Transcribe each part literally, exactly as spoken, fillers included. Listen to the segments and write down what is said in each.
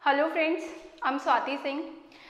Hello friends, I am Swati Singh.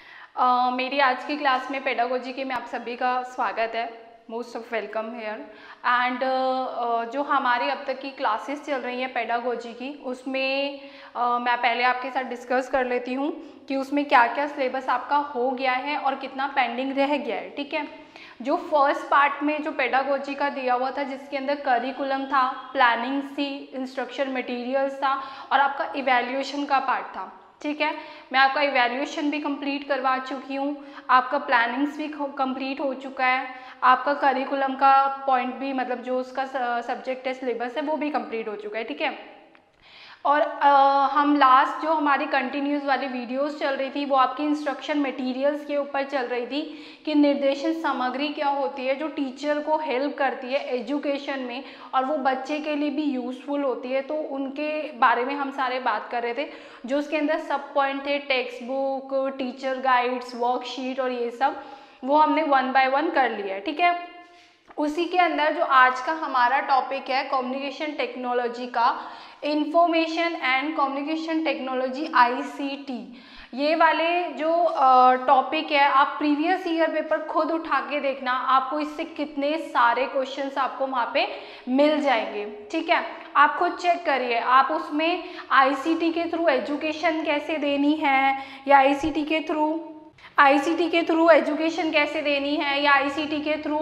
Uh, मेरी आज की क्लास में पेडागोजी के में आप सभी का स्वागत है। Most of welcome here. And जो हमारी अब तक की क्लासेस चल रही हैं पेडागोजी की, उसमें uh, मैं पहले आपके साथ डिस्कस कर लेती हूँ कि उसमें क्या क्या सिलेबस आपका हो गया है और कितना पेंडिंग रह गया है। ठीक है, जो फर्स्ट पार्ट में जो पेडागोजी का दिया हुआ था, जिसके अंदर करिकुलम था, प्लानिंग थी, इंस्ट्रक्शन मटेरियल्स था और आपका इवैल्यूएशन का पार्ट था। ठीक है, मैं आपका इवैल्यूएशन भी कंप्लीट करवा चुकी हूँ, आपका प्लानिंग्स भी कंप्लीट हो चुका है, आपका करिकुलम का पॉइंट भी, मतलब जो उसका सब्जेक्ट है, सिलेबस है, वो भी कंप्लीट हो चुका है। ठीक है, और आ, हम लास्ट जो हमारी कंटिन्यूस वाली वीडियोस चल रही थी वो आपकी इंस्ट्रक्शन मटेरियल्स के ऊपर चल रही थी कि निर्देशन सामग्री क्या होती है जो टीचर को हेल्प करती है एजुकेशन में और वो बच्चे के लिए भी यूज़फुल होती है। तो उनके बारे में हम सारे बात कर रहे थे, जो उसके अंदर सब पॉइंट थे, text book, teacher guides, worksheet और ये सब, वो हमने वन बाय वन कर लिया है। ठीक है, उसी के अंदर जो आज का हमारा टॉपिक है कम्युनिकेशन टेक्नोलॉजी का, information and communication technology I C T, ये वाले जो टॉपिक है, आप प्रीवियस ईयर पेपर खुद उठा के देखना, आपको इससे कितने सारे क्वेश्चंस आपको वहाँ पे मिल जाएंगे। ठीक है, आप खुद चेक करिए, आप उसमें आई सी टी के थ्रू एजुकेशन कैसे देनी है या आई सी टी के थ्रू आईसीटी के थ्रू एजुकेशन कैसे देनी है या आईसीटी के थ्रू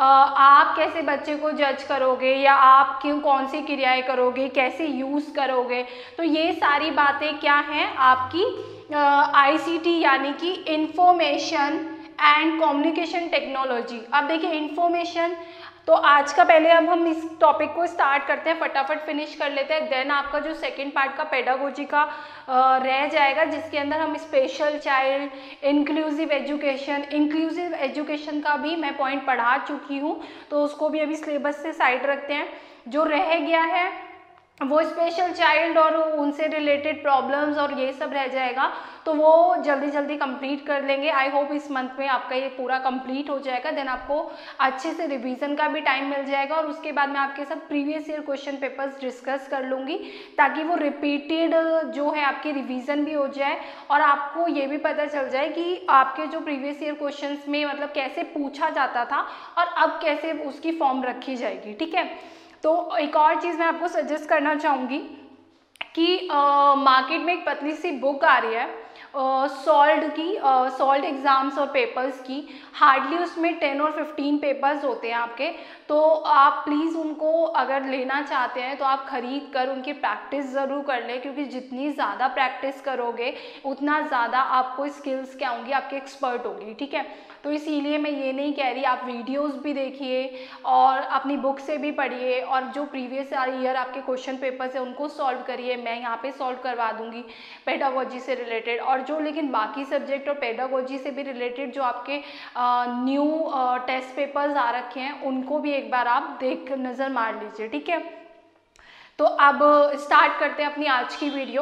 आप कैसे बच्चे को जज करोगे या आप क्यों कौन सी क्रियाएं करोगे, कैसे यूज़ करोगे, तो ये सारी बातें क्या हैं आपकी आईसीटी यानी कि इंफॉर्मेशन एंड कम्युनिकेशन टेक्नोलॉजी। अब देखिए इंफॉर्मेशन, तो आज का पहले अब हम इस टॉपिक को स्टार्ट करते हैं, फटाफट फिनिश कर लेते हैं। देन आपका जो सेकंड पार्ट का पेडागोजी का रह जाएगा, जिसके अंदर हम special child, inclusive education, inclusive education का भी मैं पॉइंट पढ़ा चुकी हूँ, तो उसको भी अभी सिलेबस से साइड रखते हैं। जो रह गया है वो स्पेशल चाइल्ड और उनसे रिलेटेड प्रॉब्लम्स और ये सब रह जाएगा, तो वो जल्दी जल्दी कंप्लीट कर लेंगे। आई होप इस मंथ में आपका ये पूरा कंप्लीट हो जाएगा। देन आपको अच्छे से रिवीजन का भी टाइम मिल जाएगा और उसके बाद मैं आपके साथ previous year question papers discuss कर लूँगी, ताकि वो रिपीटेड जो है आपकी रिवीजन भी हो जाए और आपको ये भी पता चल जाए कि आपके जो प्रीवियस ईयर क्वेश्चन में मतलब कैसे पूछा जाता था और अब कैसे उसकी फॉर्म रखी जाएगी। ठीक है, तो एक और चीज़ मैं आपको सजेस्ट करना चाहूँगी कि मार्केट में एक पतली सी बुक आ रही है सॉल्ड की, सॉल्ड एग्ज़ाम्स और पेपर्स की, हार्डली उसमें टेन और फिफ्टीन पेपर्स होते हैं आपके, तो आप प्लीज़ उनको अगर लेना चाहते हैं तो आप ख़रीद कर उनकी प्रैक्टिस ज़रूर कर लें, क्योंकि जितनी ज़्यादा प्रैक्टिस करोगे उतना ज़्यादा आपको स्किल्स क्या होंगी, आपकी एक्सपर्ट होगी। ठीक है, तो इसीलिए मैं ये नहीं कह रही, आप वीडियोस भी देखिए और अपनी बुक से भी पढ़िए और जो प्रीवियस ईयर आपके क्वेश्चन पेपर्स है उनको सॉल्व करिए, मैं यहाँ पे सॉल्व करवा दूँगी पेडागोजी से रिलेटेड। और जो लेकिन बाकी सब्जेक्ट और पेडागोजी से भी रिलेटेड जो आपके न्यू टेस्ट पेपर्स आ रखे हैं उनको भी एक बार आप देख नज़र मार लीजिए। ठीक है, तो अब स्टार्ट करते हैं अपनी आज की वीडियो।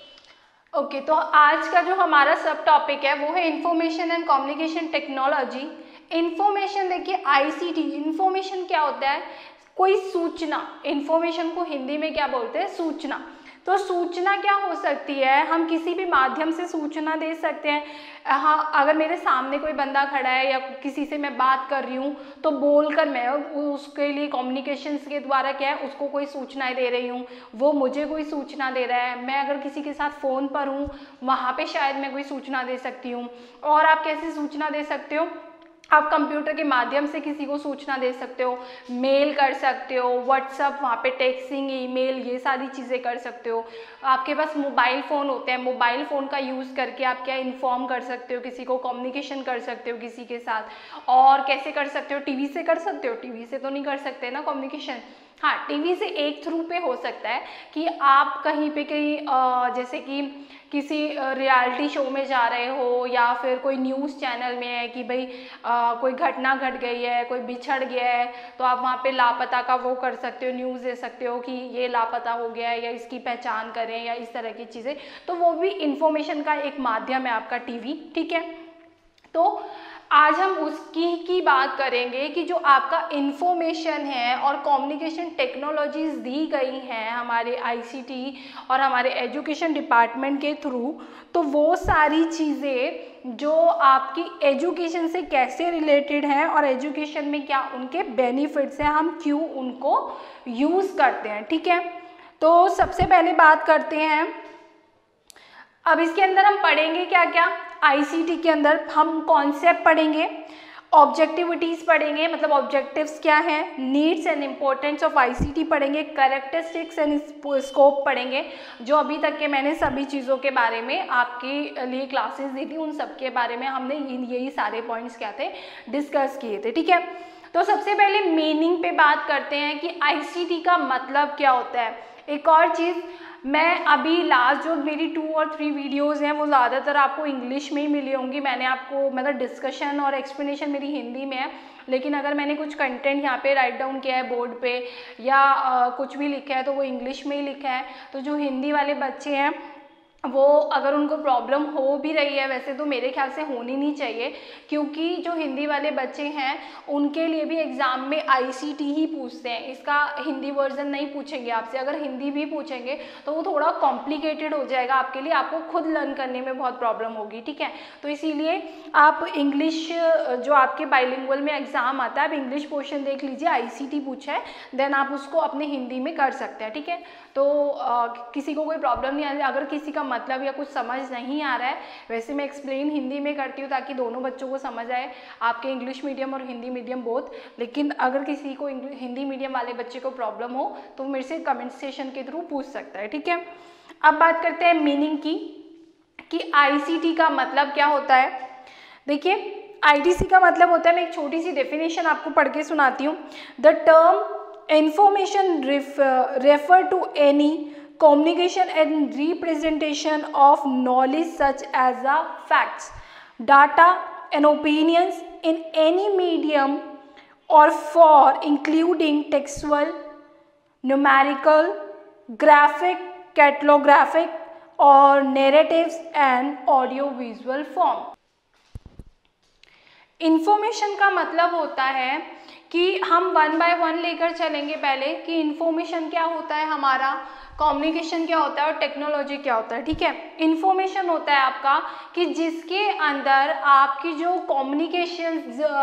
ओके okay, तो आज का जो हमारा सब टॉपिक है वो है information and communication technology. Information देखिए, आईसीटी, इंफॉर्मेशन क्या होता है, कोई सूचना, इंफॉर्मेशन को हिंदी में क्या बोलते हैं, सूचना। तो सूचना क्या हो सकती है, हम किसी भी माध्यम से सूचना दे सकते हैं। हाँ, अगर मेरे सामने कोई बंदा खड़ा है या किसी से मैं बात कर रही हूँ तो बोलकर मैं उसके लिए कम्युनिकेशंस के द्वारा क्या है उसको कोई सूचनाएं दे रही हूँ, वो मुझे कोई सूचना दे रहा है। मैं अगर किसी के साथ फ़ोन पर हूँ वहाँ पे शायद मैं कोई सूचना दे सकती हूँ। और आप कैसे सूचना दे सकते हो, आप कंप्यूटर के माध्यम से किसी को सूचना दे सकते हो, मेल कर सकते हो, व्हाट्सअप, वहाँ पे टेक्सिंग, ईमेल, ये सारी चीज़ें कर सकते हो। आपके पास मोबाइल फ़ोन होते हैं, मोबाइल फ़ोन का यूज़ करके आप क्या इन्फॉर्म कर सकते हो, किसी को कम्युनिकेशन कर सकते हो किसी के साथ। और कैसे कर सकते हो, टीवी से कर सकते हो, टीवी से तो नहीं कर सकते ना कम्युनिकेशन। हाँ, टीवी से एक थ्रू पे हो सकता है कि आप कहीं पे कहीं जैसे कि किसी रियलिटी शो में जा रहे हो या फिर कोई न्यूज़ चैनल में है कि भाई आ, कोई घटना घट गई है, कोई बिछड़ गया है, तो आप वहाँ पे लापता का वो कर सकते हो, न्यूज़ दे सकते हो कि ये लापता हो गया है या इसकी पहचान करें या इस तरह की चीज़ें। तो वो भी इंफॉर्मेशन का एक माध्यम है आपका टीवी। ठीक है, तो आज हम उसकी की बात करेंगे कि जो आपका इंफॉर्मेशन है और कम्युनिकेशन टेक्नोलॉजीज दी गई हैं हमारे आईसीटी और हमारे एजुकेशन डिपार्टमेंट के थ्रू, तो वो सारी चीज़ें जो आपकी एजुकेशन से कैसे रिलेटेड हैं और एजुकेशन में क्या उनके बेनिफिट्स हैं, हम क्यों उनको यूज़ करते हैं। ठीक है, तो सबसे पहले बात करते हैं, अब इसके अंदर हम पढ़ेंगे क्या क्या। आईसीटी के अंदर हम कॉन्सेप्ट पढ़ेंगे, ऑब्जेक्टिविटीज़ पढ़ेंगे, मतलब ऑब्जेक्टिव्स क्या हैं, needs and importance of ICT पढ़ेंगे, कैरेक्टरिस्टिक्स एंड स्कोप पढ़ेंगे, जो अभी तक के मैंने सभी चीज़ों के बारे में आपके लिए क्लासेस दी थी, उन सब के बारे में हमने यही सारे पॉइंट्स क्या थे डिस्कस किए थे। ठीक है, तो सबसे पहले मीनिंग पे बात करते हैं कि आईसीटी का मतलब क्या होता है। एक और चीज़, मैं अभी लास्ट जो मेरी टू और थ्री वीडियोस हैं वो ज़्यादातर आपको इंग्लिश में ही मिली होंगी। मैंने आपको मतलब डिस्कशन और एक्सप्लेनेशन मेरी हिंदी में है, लेकिन अगर मैंने कुछ कंटेंट यहाँ पे राइट डाउन किया है बोर्ड पे या आ, कुछ भी लिखा है तो वो इंग्लिश में ही लिखा है। तो जो हिंदी वाले बच्चे हैं वो अगर उनको प्रॉब्लम हो भी रही है, वैसे तो मेरे ख्याल से होनी नहीं चाहिए, क्योंकि जो हिंदी वाले बच्चे हैं उनके लिए भी एग्ज़ाम में आईसीटी ही पूछते हैं, इसका हिंदी वर्जन नहीं पूछेंगे आपसे। अगर हिंदी भी पूछेंगे तो वो थोड़ा कॉम्प्लिकेटेड हो जाएगा आपके लिए, आपको खुद लर्न करने में बहुत प्रॉब्लम होगी। ठीक है, तो इसीलिए आप इंग्लिश जो आपके बाइलिंगुअल में एग्ज़ाम आता है, आप इंग्लिश पोर्शन देख लीजिए, आईसीटी पूछा है, देन आप उसको अपने हिंदी में कर सकते हैं। ठीक है, तो आ, किसी को कोई प्रॉब्लम नहीं आ रही, अगर किसी का मतलब या कुछ समझ नहीं आ रहा है, वैसे मैं एक्सप्लेन हिंदी में करती हूँ ताकि दोनों बच्चों को समझ आए, आपके इंग्लिश मीडियम और हिंदी मीडियम बोथ। लेकिन अगर किसी को हिंदी मीडियम वाले बच्चे को प्रॉब्लम हो तो मेरे से कमेंट सेशन के थ्रू पूछ सकता है। ठीक है, अब बात करते हैं मीनिंग की कि आईसीटी का मतलब क्या होता है। देखिए, आईटीसी का मतलब होता है, मैं एक छोटी सी डेफिनेशन आपको पढ़ के सुनाती हूँ। The term information refer, refer to any communication and representation of knowledge such as the facts, data and opinions in any medium or for including textual, numerical, graphic, catalographic or narratives and audio visual form। Information का मतलब होता है कि हम one by one लेकर चलेंगे पहले कि इंफॉर्मेशन क्या होता है हमारा, कम्युनिकेशन क्या होता है और टेक्नोलॉजी क्या होता है। ठीक है, इंफॉर्मेशन होता है आपका कि जिसके अंदर आपकी जो कम्युनिकेशन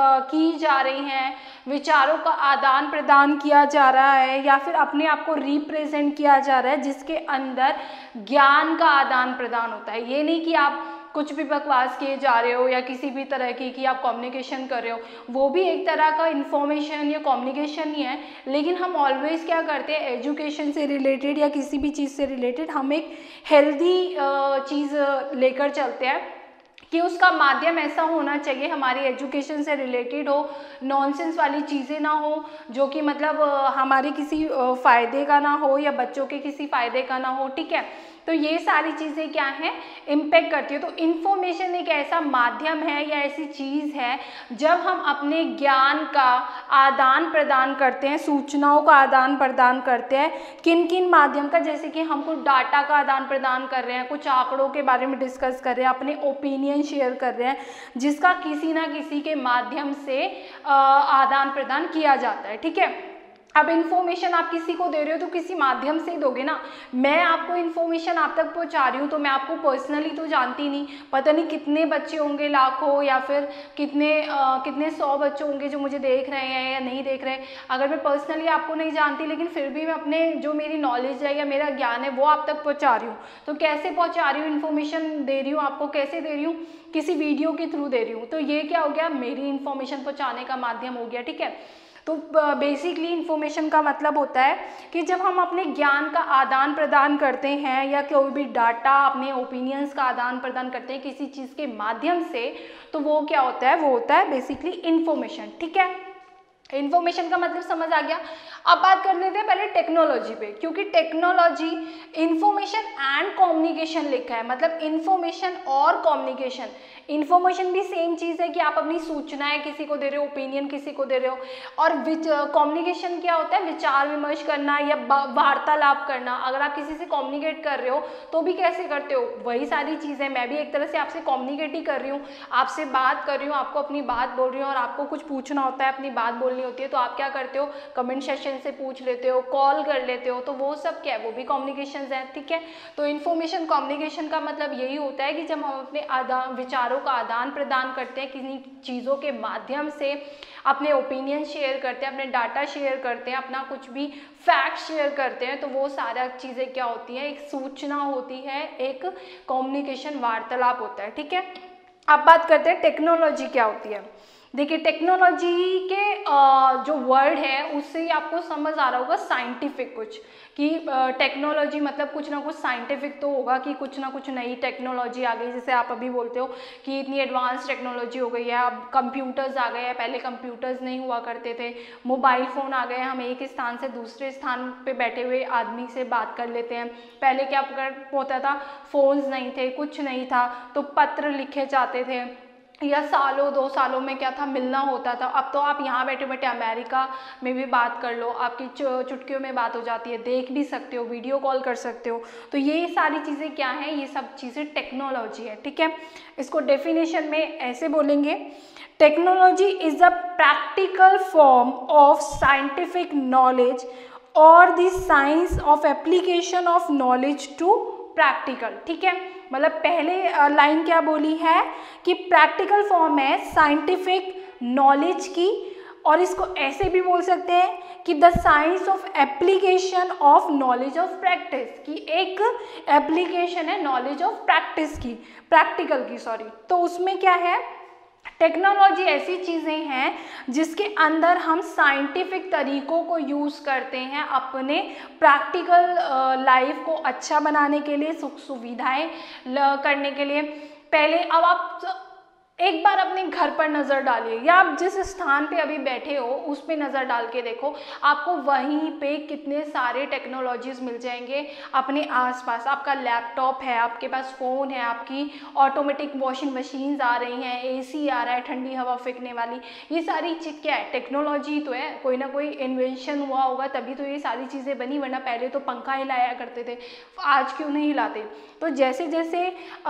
की जा रही हैं, विचारों का आदान प्रदान किया जा रहा है या फिर अपने आप को रिप्रेजेंट किया जा रहा है, जिसके अंदर ज्ञान का आदान प्रदान होता है। ये नहीं कि आप कुछ भी बकवास किए जा रहे हो या किसी भी तरह की कि आप कम्युनिकेशन कर रहे हो, वो भी एक तरह का इन्फॉर्मेशन या कम्युनिकेशन ही है। लेकिन हम ऑलवेज क्या करते हैं, एजुकेशन से रिलेटेड या किसी भी चीज़ से रिलेटेड हम एक हेल्दी चीज़ लेकर चलते हैं कि उसका माध्यम ऐसा होना चाहिए हमारी एजुकेशन से रिलेटेड हो, नॉनसेंस वाली चीज़ें ना हो, जो कि मतलब हमारे किसी फ़ायदे का ना हो या बच्चों के किसी फ़ायदे का ना हो। ठीक है, तो ये सारी चीज़ें क्या हैं, इम्पेक्ट करती है। तो इन्फॉर्मेशन एक ऐसा माध्यम है या ऐसी चीज़ है जब हम अपने ज्ञान का आदान प्रदान करते हैं, सूचनाओं का आदान प्रदान करते हैं। किन किन माध्यम का, जैसे कि हम कुछ डाटा का आदान प्रदान कर रहे हैं, कुछ आंकड़ों के बारे में डिस्कस कर रहे हैं, अपने ओपिनियन शेयर कर रहे हैं, जिसका किसी ना किसी के माध्यम से आदान प्रदान किया जाता है। ठीक है, अब इन्फॉर्मेशन आप किसी को दे रहे हो तो किसी माध्यम से ही दोगे ना। मैं आपको इन्फॉर्मेशन आप तक पहुंचा रही हूँ तो मैं आपको पर्सनली तो जानती नहीं, पता नहीं कितने बच्चे होंगे, लाखों या फिर कितने आ, कितने सौ बच्चे होंगे जो मुझे देख रहे हैं या नहीं देख रहे हैं। अगर मैं पर्सनली आपको नहीं जानती लेकिन फिर भी मैं अपने जो मेरी नॉलेज है या मेरा ज्ञान है वो आप तक पहुँचा रही हूँ, तो कैसे पहुँचा रही हूँ, इन्फॉर्मेशन दे रही हूँ आपको, कैसे दे रही हूँ, किसी वीडियो के थ्रू दे रही हूँ। तो ये क्या हो गया, मेरी इन्फॉर्मेशन पहुँचाने का माध्यम हो गया। ठीक है, तो बेसिकली इन्फॉर्मेशन का मतलब होता है कि जब हम अपने ज्ञान का आदान प्रदान करते हैं या कोई भी डाटा, अपने ओपिनियंस का आदान प्रदान करते हैं किसी चीज़ के माध्यम से, तो वो क्या होता है, वो होता है बेसिकली इन्फॉर्मेशन। ठीक है, इन्फॉर्मेशन का मतलब समझ आ गया। अब बात कर लेते हैं पहले टेक्नोलॉजी पे, क्योंकि टेक्नोलॉजी इंफॉर्मेशन एंड कम्युनिकेशन लिखा है, मतलब इंफॉर्मेशन और कम्युनिकेशन। इंफॉर्मेशन भी सेम चीज़ है कि आप अपनी सूचनाएं किसी को दे रहे हो, ओपिनियन किसी को दे रहे हो, और कम्युनिकेशन क्या होता है, विचार विमर्श करना या वार्तालाप करना। अगर आप किसी से कम्युनिकेट कर रहे हो तो भी कैसे करते हो, वही सारी चीज़ें। मैं भी एक तरह से आपसे कम्युनिकेट ही कर रही हूँ, आपसे बात कर रही हूँ, आपको अपनी बात बोल रही हूँ, और आपको कुछ पूछना होता है, अपनी बात बोलनी होती है, तो आप क्या करते हो, कमेंट सेक्शन से पूछ लेते हो, कॉल कर लेते हो, तो वो सब क्या है, वो भी कम्युनिकेशन है, ठीक है। तो इन्फॉर्मेशन कम्युनिकेशन का मतलब यही होता है कि जब हम अपने आदान विचारों का आदान प्रदान करते हैं, किसी चीज़ों के माध्यम से अपने ओपिनियन शेयर करते हैं, अपने डाटा शेयर करते हैं, अपना कुछ भी फैक्ट शेयर करते हैं, तो वो सारा चीज़ें क्या होती हैं, एक सूचना होती है, एक कम्युनिकेशन वार्तालाप होता है, ठीक है। अब बात करते हैं टेक्नोलॉजी क्या होती है। देखिए टेक्नोलॉजी के जो वर्ड है उससे ही आपको समझ आ रहा होगा साइंटिफिक कुछ, कि टेक्नोलॉजी मतलब कुछ ना कुछ साइंटिफिक तो होगा, कि कुछ ना कुछ नई टेक्नोलॉजी आ गई। जैसे आप अभी बोलते हो कि इतनी एडवांस टेक्नोलॉजी हो गई है, अब कंप्यूटर्स आ गए हैं, पहले कंप्यूटर्स नहीं हुआ करते थे, मोबाइल फ़ोन आ गए, हम एक स्थान से दूसरे स्थान पे बैठे हुए आदमी से बात कर लेते हैं। पहले क्या होता था, फ़ोन्स नहीं थे, कुछ नहीं था, तो पत्र लिखे जाते थे, या सालों दो सालों में क्या था, मिलना होता था। अब तो आप यहाँ बैठे बैठे अमेरिका में भी बात कर लो, आपकी चुटकियों में बात हो जाती है, देख भी सकते हो, वीडियो कॉल कर सकते हो। तो ये सारी चीज़ें क्या हैं, ये सब चीज़ें टेक्नोलॉजी है, ठीक है। इसको डेफिनेशन में ऐसे बोलेंगे, technology is a practical form of scientific knowledge और the science of application of knowledge to practical, ठीक है। मतलब पहले लाइन क्या बोली है कि प्रैक्टिकल फॉर्म है साइंटिफिक नॉलेज की, और इसको ऐसे भी बोल सकते हैं कि the science of application of knowledge of practice, की एक एप्लीकेशन है नॉलेज ऑफ प्रैक्टिस की, प्रैक्टिकल की, सॉरी। तो उसमें क्या है, टेक्नोलॉजी ऐसी चीज़ें हैं जिसके अंदर हम साइंटिफिक तरीकों को यूज़ करते हैं अपने प्रैक्टिकल लाइफ को अच्छा बनाने के लिए, सुख सुविधाएं करने के लिए। पहले अब आप एक बार अपने घर पर नज़र डालिए, या आप जिस स्थान पे अभी बैठे हो उस पे नज़र डाल के देखो, आपको वहीं पे कितने सारे टेक्नोलॉजीज़ मिल जाएंगे अपने आसपास। आपका लैपटॉप है, आपके पास फ़ोन है, आपकी ऑटोमेटिक वॉशिंग मशीन्स आ रही हैं, एसी आ रहा है ठंडी हवा फेंकने वाली, ये सारी चीज़ क्या है, टेक्नोलॉजी तो है। कोई ना कोई इन्वेंशन हुआ होगा तभी तो ये सारी चीज़ें बनी, वरना पहले तो पंखा हिलाया करते थे, आज क्यों नहीं हिलाते। तो जैसे जैसे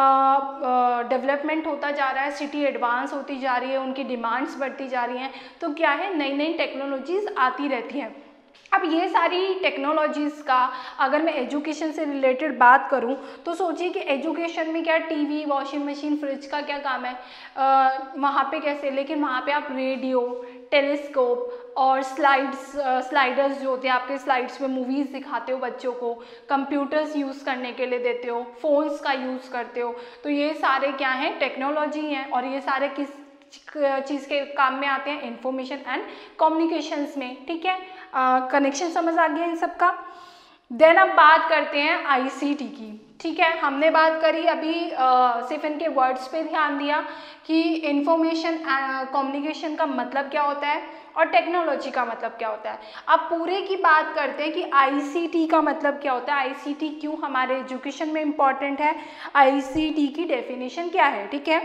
डेवलपमेंट होता जा रहा है, सिटी एडवांस होती जा रही है, उनकी डिमांड्स बढ़ती जा रही हैं, तो क्या है, नई नई टेक्नोलॉजीज़ आती रहती हैं। अब ये सारी टेक्नोलॉजीज़ का अगर मैं एजुकेशन से रिलेटेड बात करूं तो सोचिए कि एजुकेशन में क्या, टीवी, वॉशिंग मशीन, फ्रिज का क्या काम है, आ, वहाँ पे कैसे, लेकिन वहाँ पे आप रेडियो, टेलीस्कोप और स्लाइड्स स्लाइडर्स जो होते हैं, आपके स्लाइड्स में मूवीज़ दिखाते हो बच्चों को, कंप्यूटर्स यूज़ करने के लिए देते हो, फ़ोन्स का यूज़ करते हो। तो ये सारे क्या हैं, टेक्नोलॉजी हैं, और ये सारे किस चीज़ के काम में आते हैं, इंफॉर्मेशन एंड कम्युनिकेशंस में, ठीक है। कनेक्शन uh, समझ आ गया इन सब का। देन अब बात करते हैं आईसीटी की, ठीक है। हमने बात करी अभी, uh, सिर्फ इनके वर्ड्स पे ध्यान दिया कि इंफॉर्मेशन कम्युनिकेशन का मतलब क्या होता है और टेक्नोलॉजी का मतलब क्या होता है। अब पूरे की बात करते हैं कि आईसीटी का मतलब क्या होता है, आईसीटी क्यों हमारे एजुकेशन में इम्पॉर्टेंट है, आईसीटी की डेफिनेशन क्या है, ठीक है।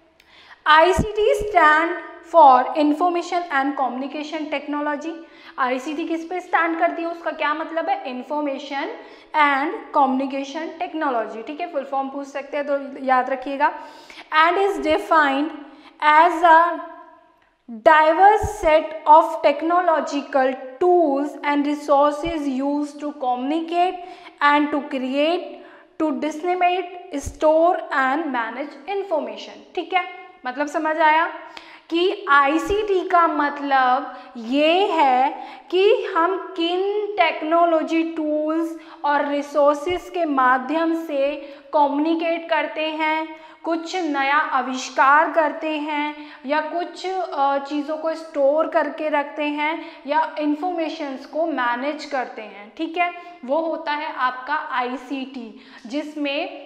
ICT stand for information and communication technology. ICT किस पे स्टैंड करती है, उसका क्या मतलब है, इंफॉर्मेशन एंड कम्युनिकेशन टेक्नोलॉजी, ठीक है। फुल फॉर्म पूछ सकते हैं तो याद रखिएगा। And is defined as a diverse set of technological tools and resources used to communicate and to create, to disseminate, store and manage information, ठीक है। मतलब समझ आया कि आईसीटी का मतलब ये है कि हम किन टेक्नोलॉजी टूल्स और रिसोर्सेज के माध्यम से कम्युनिकेट करते हैं, कुछ नया आविष्कार करते हैं, या कुछ चीज़ों को स्टोर करके रखते हैं, या इंफॉर्मेशंस को मैनेज करते हैं, ठीक है। वो होता है आपका आईसीटी, जिसमें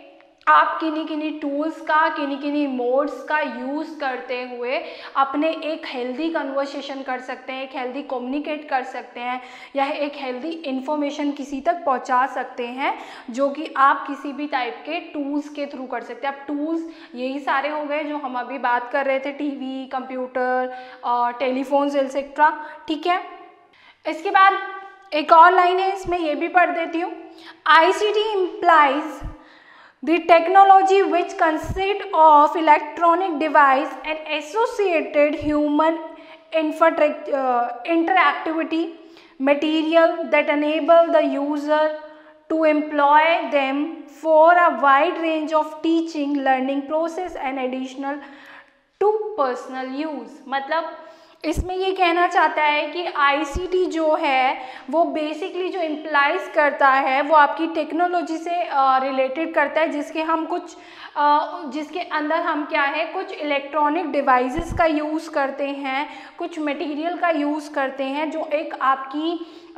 आप किन्हीं किन्हीं टूल्स का, किन्हीं किन्हीं मोड्स का यूज़ करते हुए अपने एक हेल्दी कन्वर्सेशन कर सकते हैं, एक हेल्दी कम्युनिकेट कर सकते हैं, या एक हेल्दी इन्फॉर्मेशन किसी तक पहुंचा सकते हैं, जो कि आप किसी भी टाइप के टूल्स के थ्रू कर सकते हैं। अब टूल्स यही सारे हो गए जो हम अभी बात कर रहे थे, टीवी, कंप्यूटर, टेलीफोन्स एक्सेट्रा, ठीक है। इसके बाद एक और लाइन है, इसमें ये भी पढ़ देती हूँ। I C T implies the technology which consists of electronic device and associated human infrastruct- uh, interactivity material that enable the user to employ them for a wide range of teaching, learning process and additional to personal use। मतलब इसमें ये कहना चाहता है कि आई C T जो है वो बेसिकली जो इम्प्लाइज करता है वो आपकी टेक्नोलॉजी से रिलेटेड uh, करता है, जिसके हम कुछ uh, जिसके अंदर हम क्या है कुछ इलेक्ट्रॉनिक डिवाइसेस का यूज़ करते हैं, कुछ मटेरियल का यूज़ करते हैं, जो एक आपकी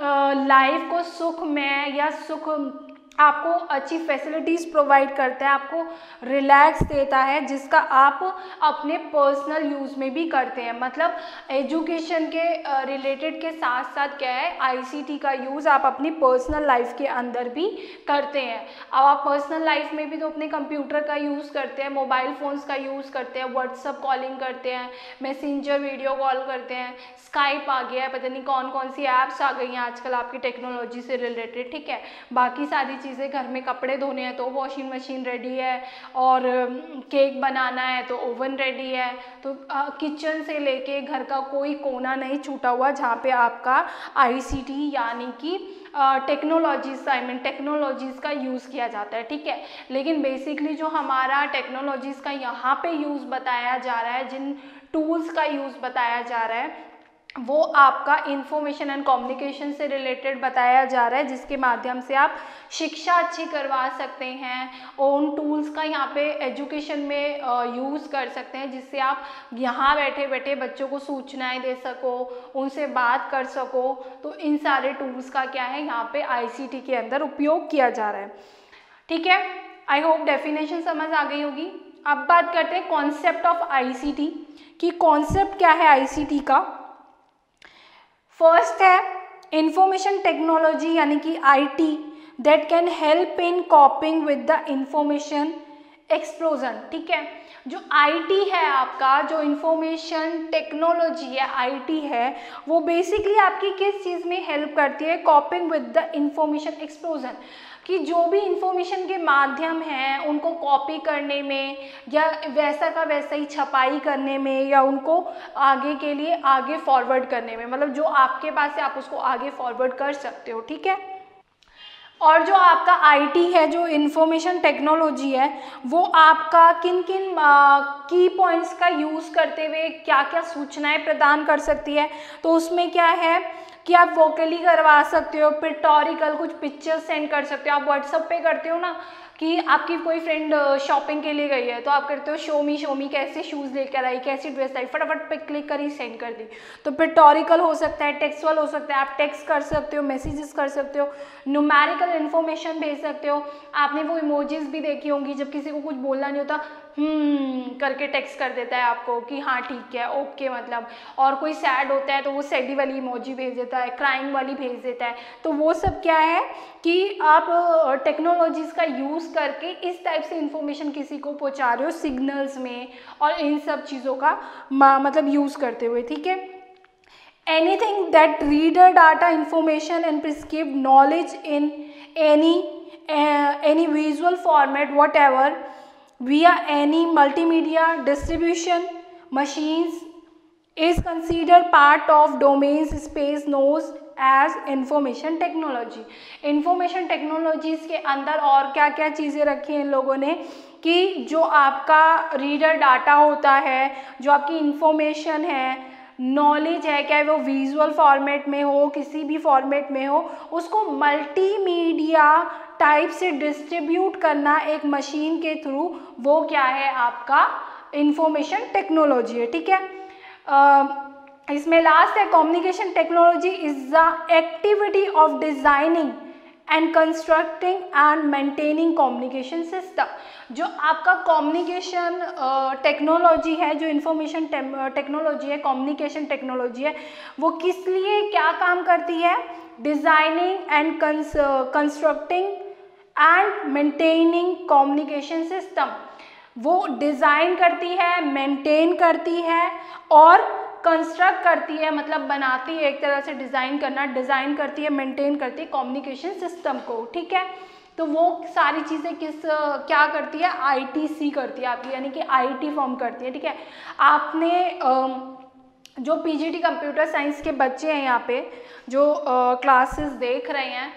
लाइफ uh, को सुखमय या सुख आपको अच्छी फैसिलिटीज़ प्रोवाइड करता है, आपको रिलैक्स देता है, जिसका आप अपने पर्सनल यूज़ में भी करते हैं। मतलब एजुकेशन के रिलेटेड के साथ साथ क्या है, आईसीटी का यूज़ आप अपनी पर्सनल लाइफ के अंदर भी करते हैं। अब आप पर्सनल लाइफ में भी तो अपने कंप्यूटर का यूज़ करते हैं, मोबाइल फ़ोन्स का यूज़ करते हैं, व्हाट्सअप कॉलिंग करते हैं, मैसेंजर वीडियो कॉल करते हैं, स्काइप आ गया है, पता नहीं कौन कौन सी ऐप्स आ गई हैं आजकल आपकी टेक्नोलॉजी से रिलेटेड, ठीक है। बाकी सारी चीज़ें, घर में कपड़े धोने हैं तो वॉशिंग मशीन रेडी है, और केक बनाना है तो ओवन रेडी है। तो किचन से लेके घर का कोई कोना नहीं छूटा हुआ जहाँ पे आपका आईसीटी यानी कि टेक्नोलॉजीज आई मीन टेक्नोलॉजीज़ का यूज़ किया जाता है, ठीक है। लेकिन बेसिकली जो हमारा टेक्नोलॉजीज़ का यहाँ पे यूज़ बताया जा रहा है, जिन टूल्स का यूज़ बताया जा रहा है, वो आपका इंफॉर्मेशन एंड कम्युनिकेशन से रिलेटेड बताया जा रहा है, जिसके माध्यम से आप शिक्षा अच्छी करवा सकते हैं। उन टूल्स का यहाँ पे एजुकेशन में यूज़ कर सकते हैं, जिससे आप यहाँ बैठे बैठे बच्चों को सूचनाएं दे सको, उनसे बात कर सको। तो इन सारे टूल्स का क्या है यहाँ पे आईसीटी के अंदर उपयोग किया जा रहा है, ठीक है। आई होप डेफिनेशन समझ आ गई होगी। अब बात करते हैं कॉन्सेप्ट ऑफ आईसीटी कि कॉन्सेप्ट क्या है आईसीटी का। फर्स्ट है इंफॉर्मेशन टेक्नोलॉजी यानी कि IT that can help in coping with the information explosion, ठीक है। जो आईटी है आपका, जो इंफॉर्मेशन टेक्नोलॉजी है आईटी है, वो बेसिकली आपकी किस चीज़ में हेल्प करती है, coping with the information explosion, कि जो भी इंफॉर्मेशन के माध्यम हैं उनको कॉपी करने में या वैसा का वैसा ही छपाई करने में या उनको आगे के लिए आगे फॉरवर्ड करने में, मतलब जो आपके पास है आप उसको आगे फॉरवर्ड कर सकते हो, ठीक है। और जो आपका आईटी है, जो इंफॉर्मेशन टेक्नोलॉजी है, वो आपका किन किन की पॉइंट्स का यूज़ करते हुए क्या क्या सूचनाएं प्रदान कर सकती है। तो उसमें क्या है कि आप वोकली करवा सकते हो, पिक्टोरिकल कुछ पिक्चर्स सेंड कर सकते हो। आप व्हाट्सएप पे करते हो ना कि आपकी कोई फ्रेंड शॉपिंग के लिए गई है तो आप करते हो शो मी शो मी कैसे शूज़ लेकर आई, कैसी ड्रेस आई, फटाफट पे क्लिक करी सेंड कर दी। तो पिक्टोरिकल हो सकता है, टेक्सुअल हो सकता है, आप टेक्स्ट कर सकते हो, मैसेजेस कर सकते हो, न्यूमेरिकल इन्फॉर्मेशन भेज सकते हो। आपने वो इमोजीज भी देखी होंगी, जब किसी को कुछ बोलना नहीं होता हम्म करके टेक्स्ट कर देता है आपको कि हाँ ठीक है ओके मतलब, और कोई सैड होता है तो वो सैडी वाली इमोजी भेज देता है, क्राइंग वाली भेज देता है। तो वो सब क्या है कि आप टेक्नोलॉजीज़ का यूज़ करके इस टाइप से इंफॉर्मेशन किसी को पहुंचा रहे हो सिग्नल्स में, और इन सब चीज़ों का मतलब यूज़ करते हुए, ठीक है। Anything that reader data information and prescribed knowledge in any any visual format whatever via any multimedia distribution machines is considered part of domains space known as information technology। information technologies के अंदर और क्या क्या चीज़ें रखी हैं इन लोगों ने कि जो आपका रीडर डाटा होता है, जो आपकी इंफॉर्मेशन है, नॉलेज है, क्या वो विजुअल फॉर्मेट में हो, किसी भी फॉर्मेट में हो, उसको मल्टीमीडिया टाइप से डिस्ट्रीब्यूट करना एक मशीन के थ्रू, वो क्या है आपका इंफॉर्मेशन टेक्नोलॉजी है, ठीक है। uh, इसमें लास्ट है communication technology is the activity of designing and constructing and maintaining communication system. जो आपका कम्युनिकेशन टेक्नोलॉजी है, जो इंफॉर्मेशन टेक्नोलॉजी है, कम्युनिकेशन टेक्नोलॉजी है, वो किस लिए क्या काम करती है? Designing and constructing and maintaining communication system. वो डिज़ाइन करती है, मेंटेन करती है और कंस्ट्रक्ट करती है, मतलब बनाती है, एक तरह से डिज़ाइन करना, डिज़ाइन करती है, मेंटेन करती है कम्युनिकेशन सिस्टम को, ठीक है। तो वो सारी चीज़ें किस क्या करती है? आईटीसी करती है आपकी, यानी कि आईटी फॉर्म करती है, ठीक है। आपने जो पीजीटी कंप्यूटर साइंस के बच्चे हैं यहाँ पे जो क्लासेस देख रहे हैं,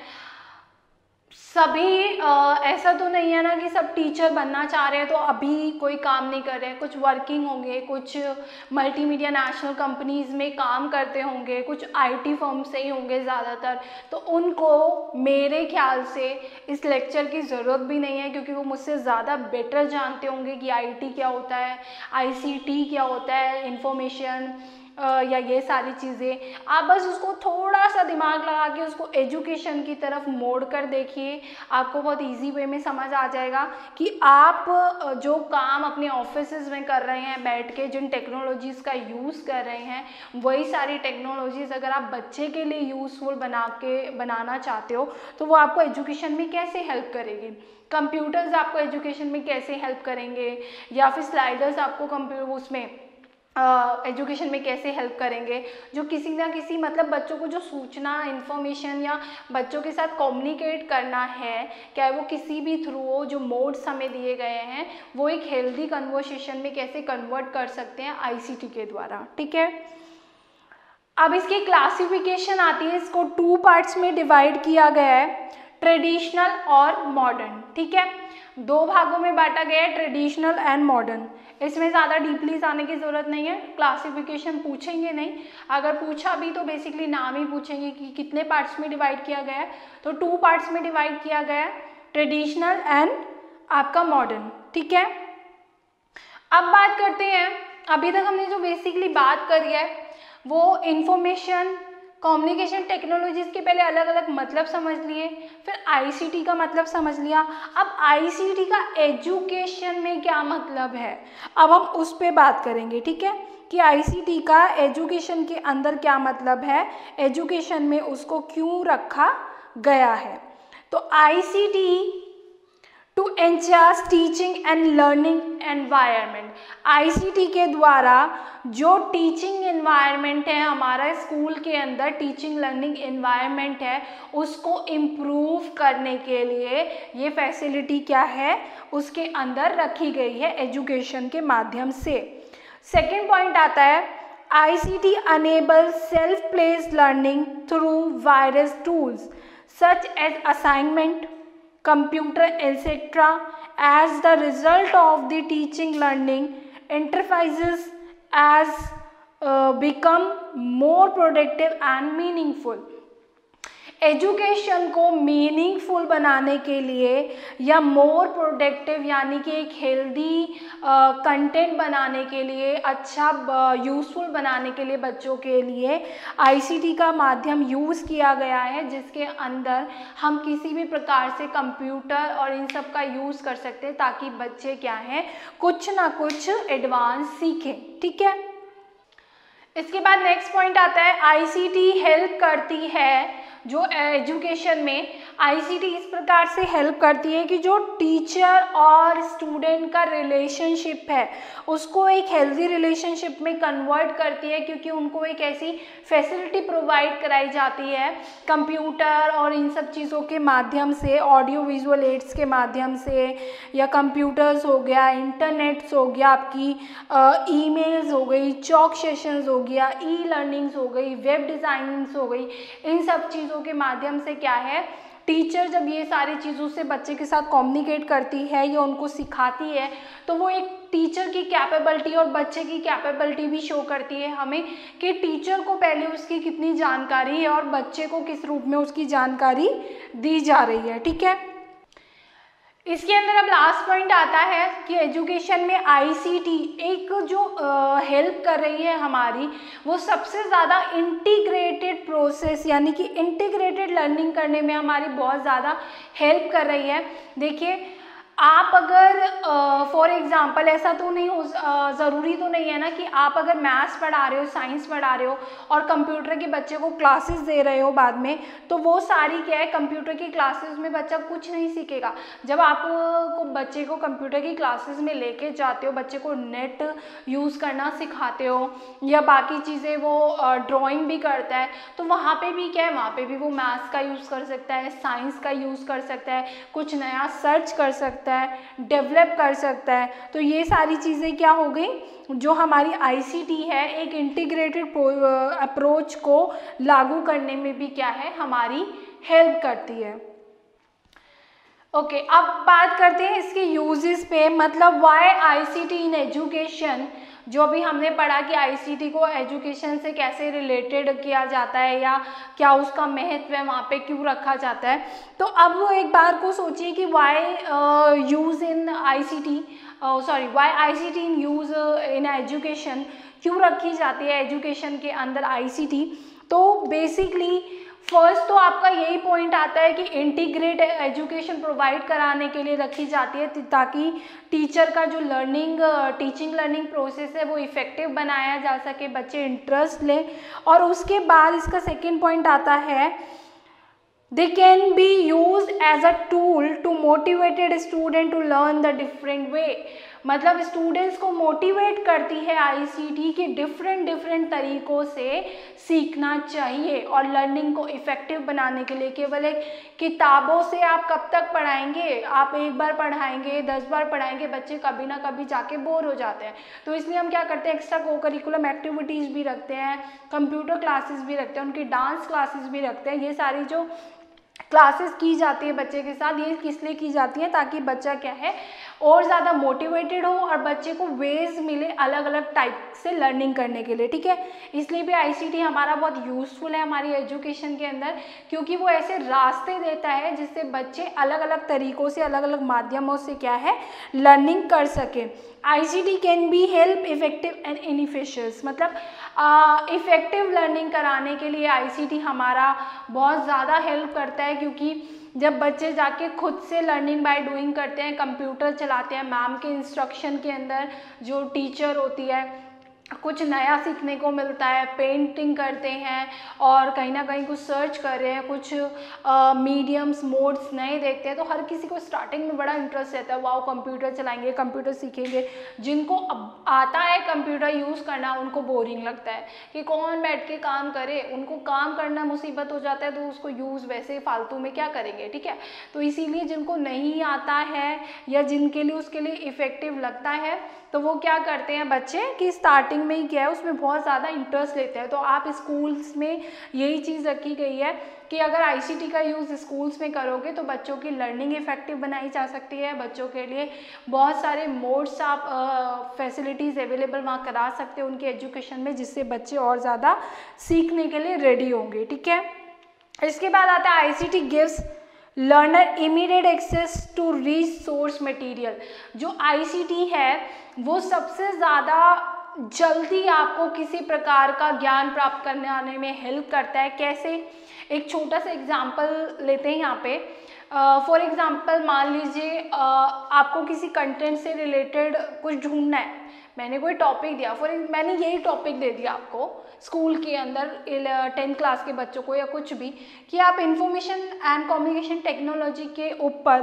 सभी आ, ऐसा तो नहीं है ना कि सब टीचर बनना चाह रहे हैं तो अभी कोई काम नहीं कर रहे हैं। कुछ वर्किंग होंगे, कुछ मल्टीमीडिया नेशनल कंपनीज में काम करते होंगे, कुछ आईटी फर्म से ही होंगे ज़्यादातर। तो उनको मेरे ख्याल से इस लेक्चर की ज़रूरत भी नहीं है, क्योंकि वो मुझसे ज़्यादा बेटर जानते होंगे कि आईटी क्या होता है, आईसीटी क्या होता है, इंफॉर्मेशन या ये सारी चीज़ें। आप बस उसको थोड़ा सा दिमाग लगा के उसको एजुकेशन की तरफ मोड़ कर देखिए, आपको बहुत इजी वे में समझ आ जाएगा कि आप जो काम अपने ऑफिसेज में कर रहे हैं बैठ के, जिन टेक्नोलॉजीज़ का यूज़ कर रहे हैं, वही सारी टेक्नोलॉजीज़ अगर आप बच्चे के लिए यूज़फुल बना के बनाना चाहते हो तो वो आपको एजुकेशन में कैसे हेल्प करेगी। कंप्यूटर्स आपको एजुकेशन में कैसे हेल्प करेंगे, या फिर स्लाइडर्स आपको कंप्यूटर उसमें एजुकेशन uh, में कैसे हेल्प करेंगे, जो किसी ना किसी मतलब बच्चों को जो सूचना, इन्फॉर्मेशन या बच्चों के साथ कम्युनिकेट करना है, क्या वो किसी भी थ्रू हो, जो मोड्स हमें दिए गए हैं वो एक हेल्दी कन्वर्सेशन में कैसे कन्वर्ट कर सकते हैं आईसीटी के द्वारा, ठीक है। अब इसकी क्लासिफिकेशन आती है, इसको टू पार्ट्स में डिवाइड किया गया है, ट्रेडिशनल और मॉडर्न, ठीक है। दो भागों में बांटा गया है, ट्रेडिशनल एंड मॉडर्न। इसमें ज़्यादा डीपली जाने की ज़रूरत नहीं है, क्लासिफिकेशन पूछेंगे नहीं, अगर पूछा भी तो बेसिकली नाम ही पूछेंगे कि कितने पार्ट्स में डिवाइड किया गया है। तो टू पार्ट्स में डिवाइड किया गया है, ट्रेडिशनल एंड आपका मॉडर्न, ठीक है। अब बात करते हैं, अभी तक हमने जो बेसिकली बात करी है वो इंफॉर्मेशन कम्युनिकेशन टेक्नोलॉजीज के पहले अलग अलग मतलब समझ लिए, फिर आईसीटी का मतलब समझ लिया। अब आईसीटी का एजुकेशन में क्या मतलब है, अब हम उस पे बात करेंगे, ठीक है, कि आईसीटी का एजुकेशन के अंदर क्या मतलब है, एजुकेशन में उसको क्यों रखा गया है। तो ICT to enhance teaching and learning environment, ICT के द्वारा जो टीचिंग एनवायरनमेंट है हमारा स्कूल के अंदर, टीचिंग लर्निंग एनवायरनमेंट है, उसको इम्प्रूव करने के लिए ये फैसिलिटी क्या है उसके अंदर रखी गई है एजुकेशन के माध्यम से। सेकेंड पॉइंट आता है, ICT enable self placed learning through various tools such as assignment, computer etc. as the result of the teaching learning interfaces as uh, become more productive and meaningful। एजुकेशन को meaningful बनाने के लिए या more productive यानी कि एक healthy content बनाने के लिए, अच्छा यूज़फुल बनाने के लिए बच्चों के लिए आईसीटी का माध्यम यूज़ किया गया है, जिसके अंदर हम किसी भी प्रकार से कंप्यूटर और इन सब का यूज़ कर सकते हैं ताकि बच्चे क्या हैं कुछ ना कुछ एडवांस सीखें, ठीक है। इसके बाद नेक्स्ट पॉइंट आता है, आईसीटी हेल्प करती है जो एजुकेशन में, आईसीटी इस प्रकार से हेल्प करती है कि जो टीचर और स्टूडेंट का रिलेशनशिप है उसको एक हेल्दी रिलेशनशिप में कन्वर्ट करती है, क्योंकि उनको एक ऐसी फैसिलिटी प्रोवाइड कराई जाती है कंप्यूटर और इन सब चीज़ों के माध्यम से, ऑडियो विजुअल एड्स के माध्यम से, या कंप्यूटर्स हो गया, इंटरनेट्स हो गया, आपकी ईमेल्स हो गई, चॉक सेशंस हो गया, ई लर्निंग्स हो गई, वेब डिज़ाइनिंग्स हो गई, इन सब चीज़ों के माध्यम से क्या है टीचर जब ये सारी चीज़ों से बच्चे के साथ कम्युनिकेट करती है या उनको सिखाती है तो वो एक टीचर की कैपेबिलिटी और बच्चे की कैपेबिलिटी भी शो करती है हमें कि टीचर को पहले उसकी कितनी जानकारी है और बच्चे को किस रूप में उसकी जानकारी दी जा रही है, ठीक है। इसके अंदर अब लास्ट पॉइंट आता है कि एजुकेशन में आईसीटी एक जो हेल्प कर रही है हमारी, वो सबसे ज़्यादा इंटीग्रेटेड प्रोसेस यानी कि इंटीग्रेटेड लर्निंग करने में हमारी बहुत ज़्यादा हेल्प कर रही है। देखिए, आप अगर फॉर एग्जांपल ऐसा तो नहीं हो, ज़रूरी तो नहीं है ना कि आप अगर मैथ्स पढ़ा रहे हो, साइंस पढ़ा रहे हो और कंप्यूटर के बच्चे को क्लासेस दे रहे हो बाद में, तो वो सारी क्या है, कंप्यूटर की क्लासेस में बच्चा कुछ नहीं सीखेगा। जब आप को बच्चे को कंप्यूटर की क्लासेस में लेके जाते हो, बच्चे को नेट यूज़ करना सिखाते हो या बाकी चीज़ें, वो ड्राइंग भी करता है, तो वहाँ पर भी क्या है, वहाँ पर भी वो मैथ्स का यूज़ कर सकता है, साइंस का यूज़ कर सकता है, कुछ नया सर्च कर सकता है, डेवलप कर सकता है। तो ये सारी चीज़ें क्या हो गई, जो हमारी आईसीटी है एक इंटीग्रेटेड अप्रोच को लागू करने में भी क्या है, हमारी हेल्प करती है। ओके okay, अब बात करते हैं इसके यूजेस पे, मतलब व्हाई आईसीटी इन एजुकेशन। जो भी हमने पढ़ा कि आईसीटी को एजुकेशन से कैसे रिलेटेड किया जाता है या क्या उसका महत्व है, वहाँ पे क्यों रखा जाता है। तो अब वो एक बार को सोचिए कि why use in ICT, sorry why ICT in use in education, क्यों रखी जाती है एजुकेशन के अंदर आईसीटी। तो बेसिकली फर्स्ट तो आपका यही पॉइंट आता है कि इंटीग्रेट एजुकेशन प्रोवाइड कराने के लिए रखी जाती है, ताकि टीचर का जो लर्निंग टीचिंग लर्निंग प्रोसेस है वो इफ़ेक्टिव बनाया जा सके, बच्चे इंटरेस्ट लें। और उसके बाद इसका सेकेंड पॉइंट आता है, they can be use as a tool to motivated student to learn the different way. मतलब स्टूडेंट्स को मोटिवेट करती है आईसीटी कि डिफरेंट डिफरेंट तरीक़ों से सीखना चाहिए। और लर्निंग को इफ़ेक्टिव बनाने के लिए केवल एक किताबों से आप कब तक पढ़ाएंगे, आप एक बार पढ़ाएंगे, दस बार पढ़ाएंगे, बच्चे कभी ना कभी जाके बोर हो जाते हैं। तो इसलिए हम क्या करते हैं, एक्स्ट्रा को करिकुलम एक्टिविटीज़ भी रखते हैं, कंप्यूटर क्लासेस भी रखते हैं, उनकी डांस क्लासेस भी रखते हैं। ये सारी जो क्लासेस की जाती है बच्चे के साथ, ये किस लिए की जाती है, ताकि बच्चा क्या है और ज़्यादा मोटिवेटेड हो और बच्चे को वेज मिले अलग अलग टाइप से लर्निंग करने के लिए, ठीक है। इसलिए भी आईसीटी हमारा बहुत यूज़फुल है हमारी एजुकेशन के अंदर, क्योंकि वो ऐसे रास्ते देता है जिससे बच्चे अलग अलग तरीक़ों से, अलग अलग माध्यमों से क्या है लर्निंग कर सके। ICT can be help effective and inefficient, मतलब इफ़ेक्टिव लर्निंग कराने के लिए आईसीटी हमारा बहुत ज़्यादा हेल्प करता है, क्योंकि जब बच्चे जाके खुद से लर्निंग बाय डूइंग करते हैं, कंप्यूटर चलाते हैं, मैम के इंस्ट्रक्शन के अंदर जो टीचर होती है, कुछ नया सीखने को मिलता है, पेंटिंग करते हैं और कहीं ना कहीं कुछ सर्च कर रहे हैं, कुछ मीडियम्स मोड्स नए देखते हैं, तो हर किसी को स्टार्टिंग में बड़ा इंटरेस्ट रहता है, वाओ कंप्यूटर चलाएंगे, कंप्यूटर सीखेंगे। जिनको अब आता है कंप्यूटर यूज़ करना, उनको बोरिंग लगता है कि कौन बैठ के काम करे, उनको काम करना मुसीबत हो जाता है, तो उसको यूज़ वैसे फालतू में क्या करेंगे, ठीक है। तो इसीलिए जिनको नहीं आता है या जिनके लिए उसके लिए इफ़ेक्टिव लगता है, तो वो क्या करते हैं बच्चे कि स्टार्टिंग में ही क्या है उसमें बहुत ज़्यादा इंटरेस्ट लेते हैं। तो आप स्कूल्स में यही चीज़ रखी गई है कि अगर आईसीटी का यूज़ स्कूल्स में करोगे तो बच्चों की लर्निंग इफेक्टिव बनाई जा सकती है। बच्चों के लिए बहुत सारे मोड्स आप फैसिलिटीज़ अवेलेबल वहाँ करा सकते हो उनके एजुकेशन में, जिससे बच्चे और ज़्यादा सीखने के लिए रेडी होंगे, ठीक है। इसके बाद आता है ICT gives learner immediate access to reach source material. जो आईसीटी है वो सबसे ज़्यादा जल्दी आपको किसी प्रकार का ज्ञान प्राप्त करने आने में हेल्प करता है। कैसे, एक छोटा सा एग्जांपल लेते हैं यहाँ पे। फॉर uh, एग्जांपल मान लीजिए uh, आपको किसी कंटेंट से रिलेटेड कुछ ढूंढना है, मैंने कोई टॉपिक दिया, फॉर मैंने यही टॉपिक दे दिया आपको स्कूल के अंदर टेंथ क्लास के बच्चों को या कुछ भी, कि आप इंफॉर्मेशन एंड कम्युनिकेशन टेक्नोलॉजी के ऊपर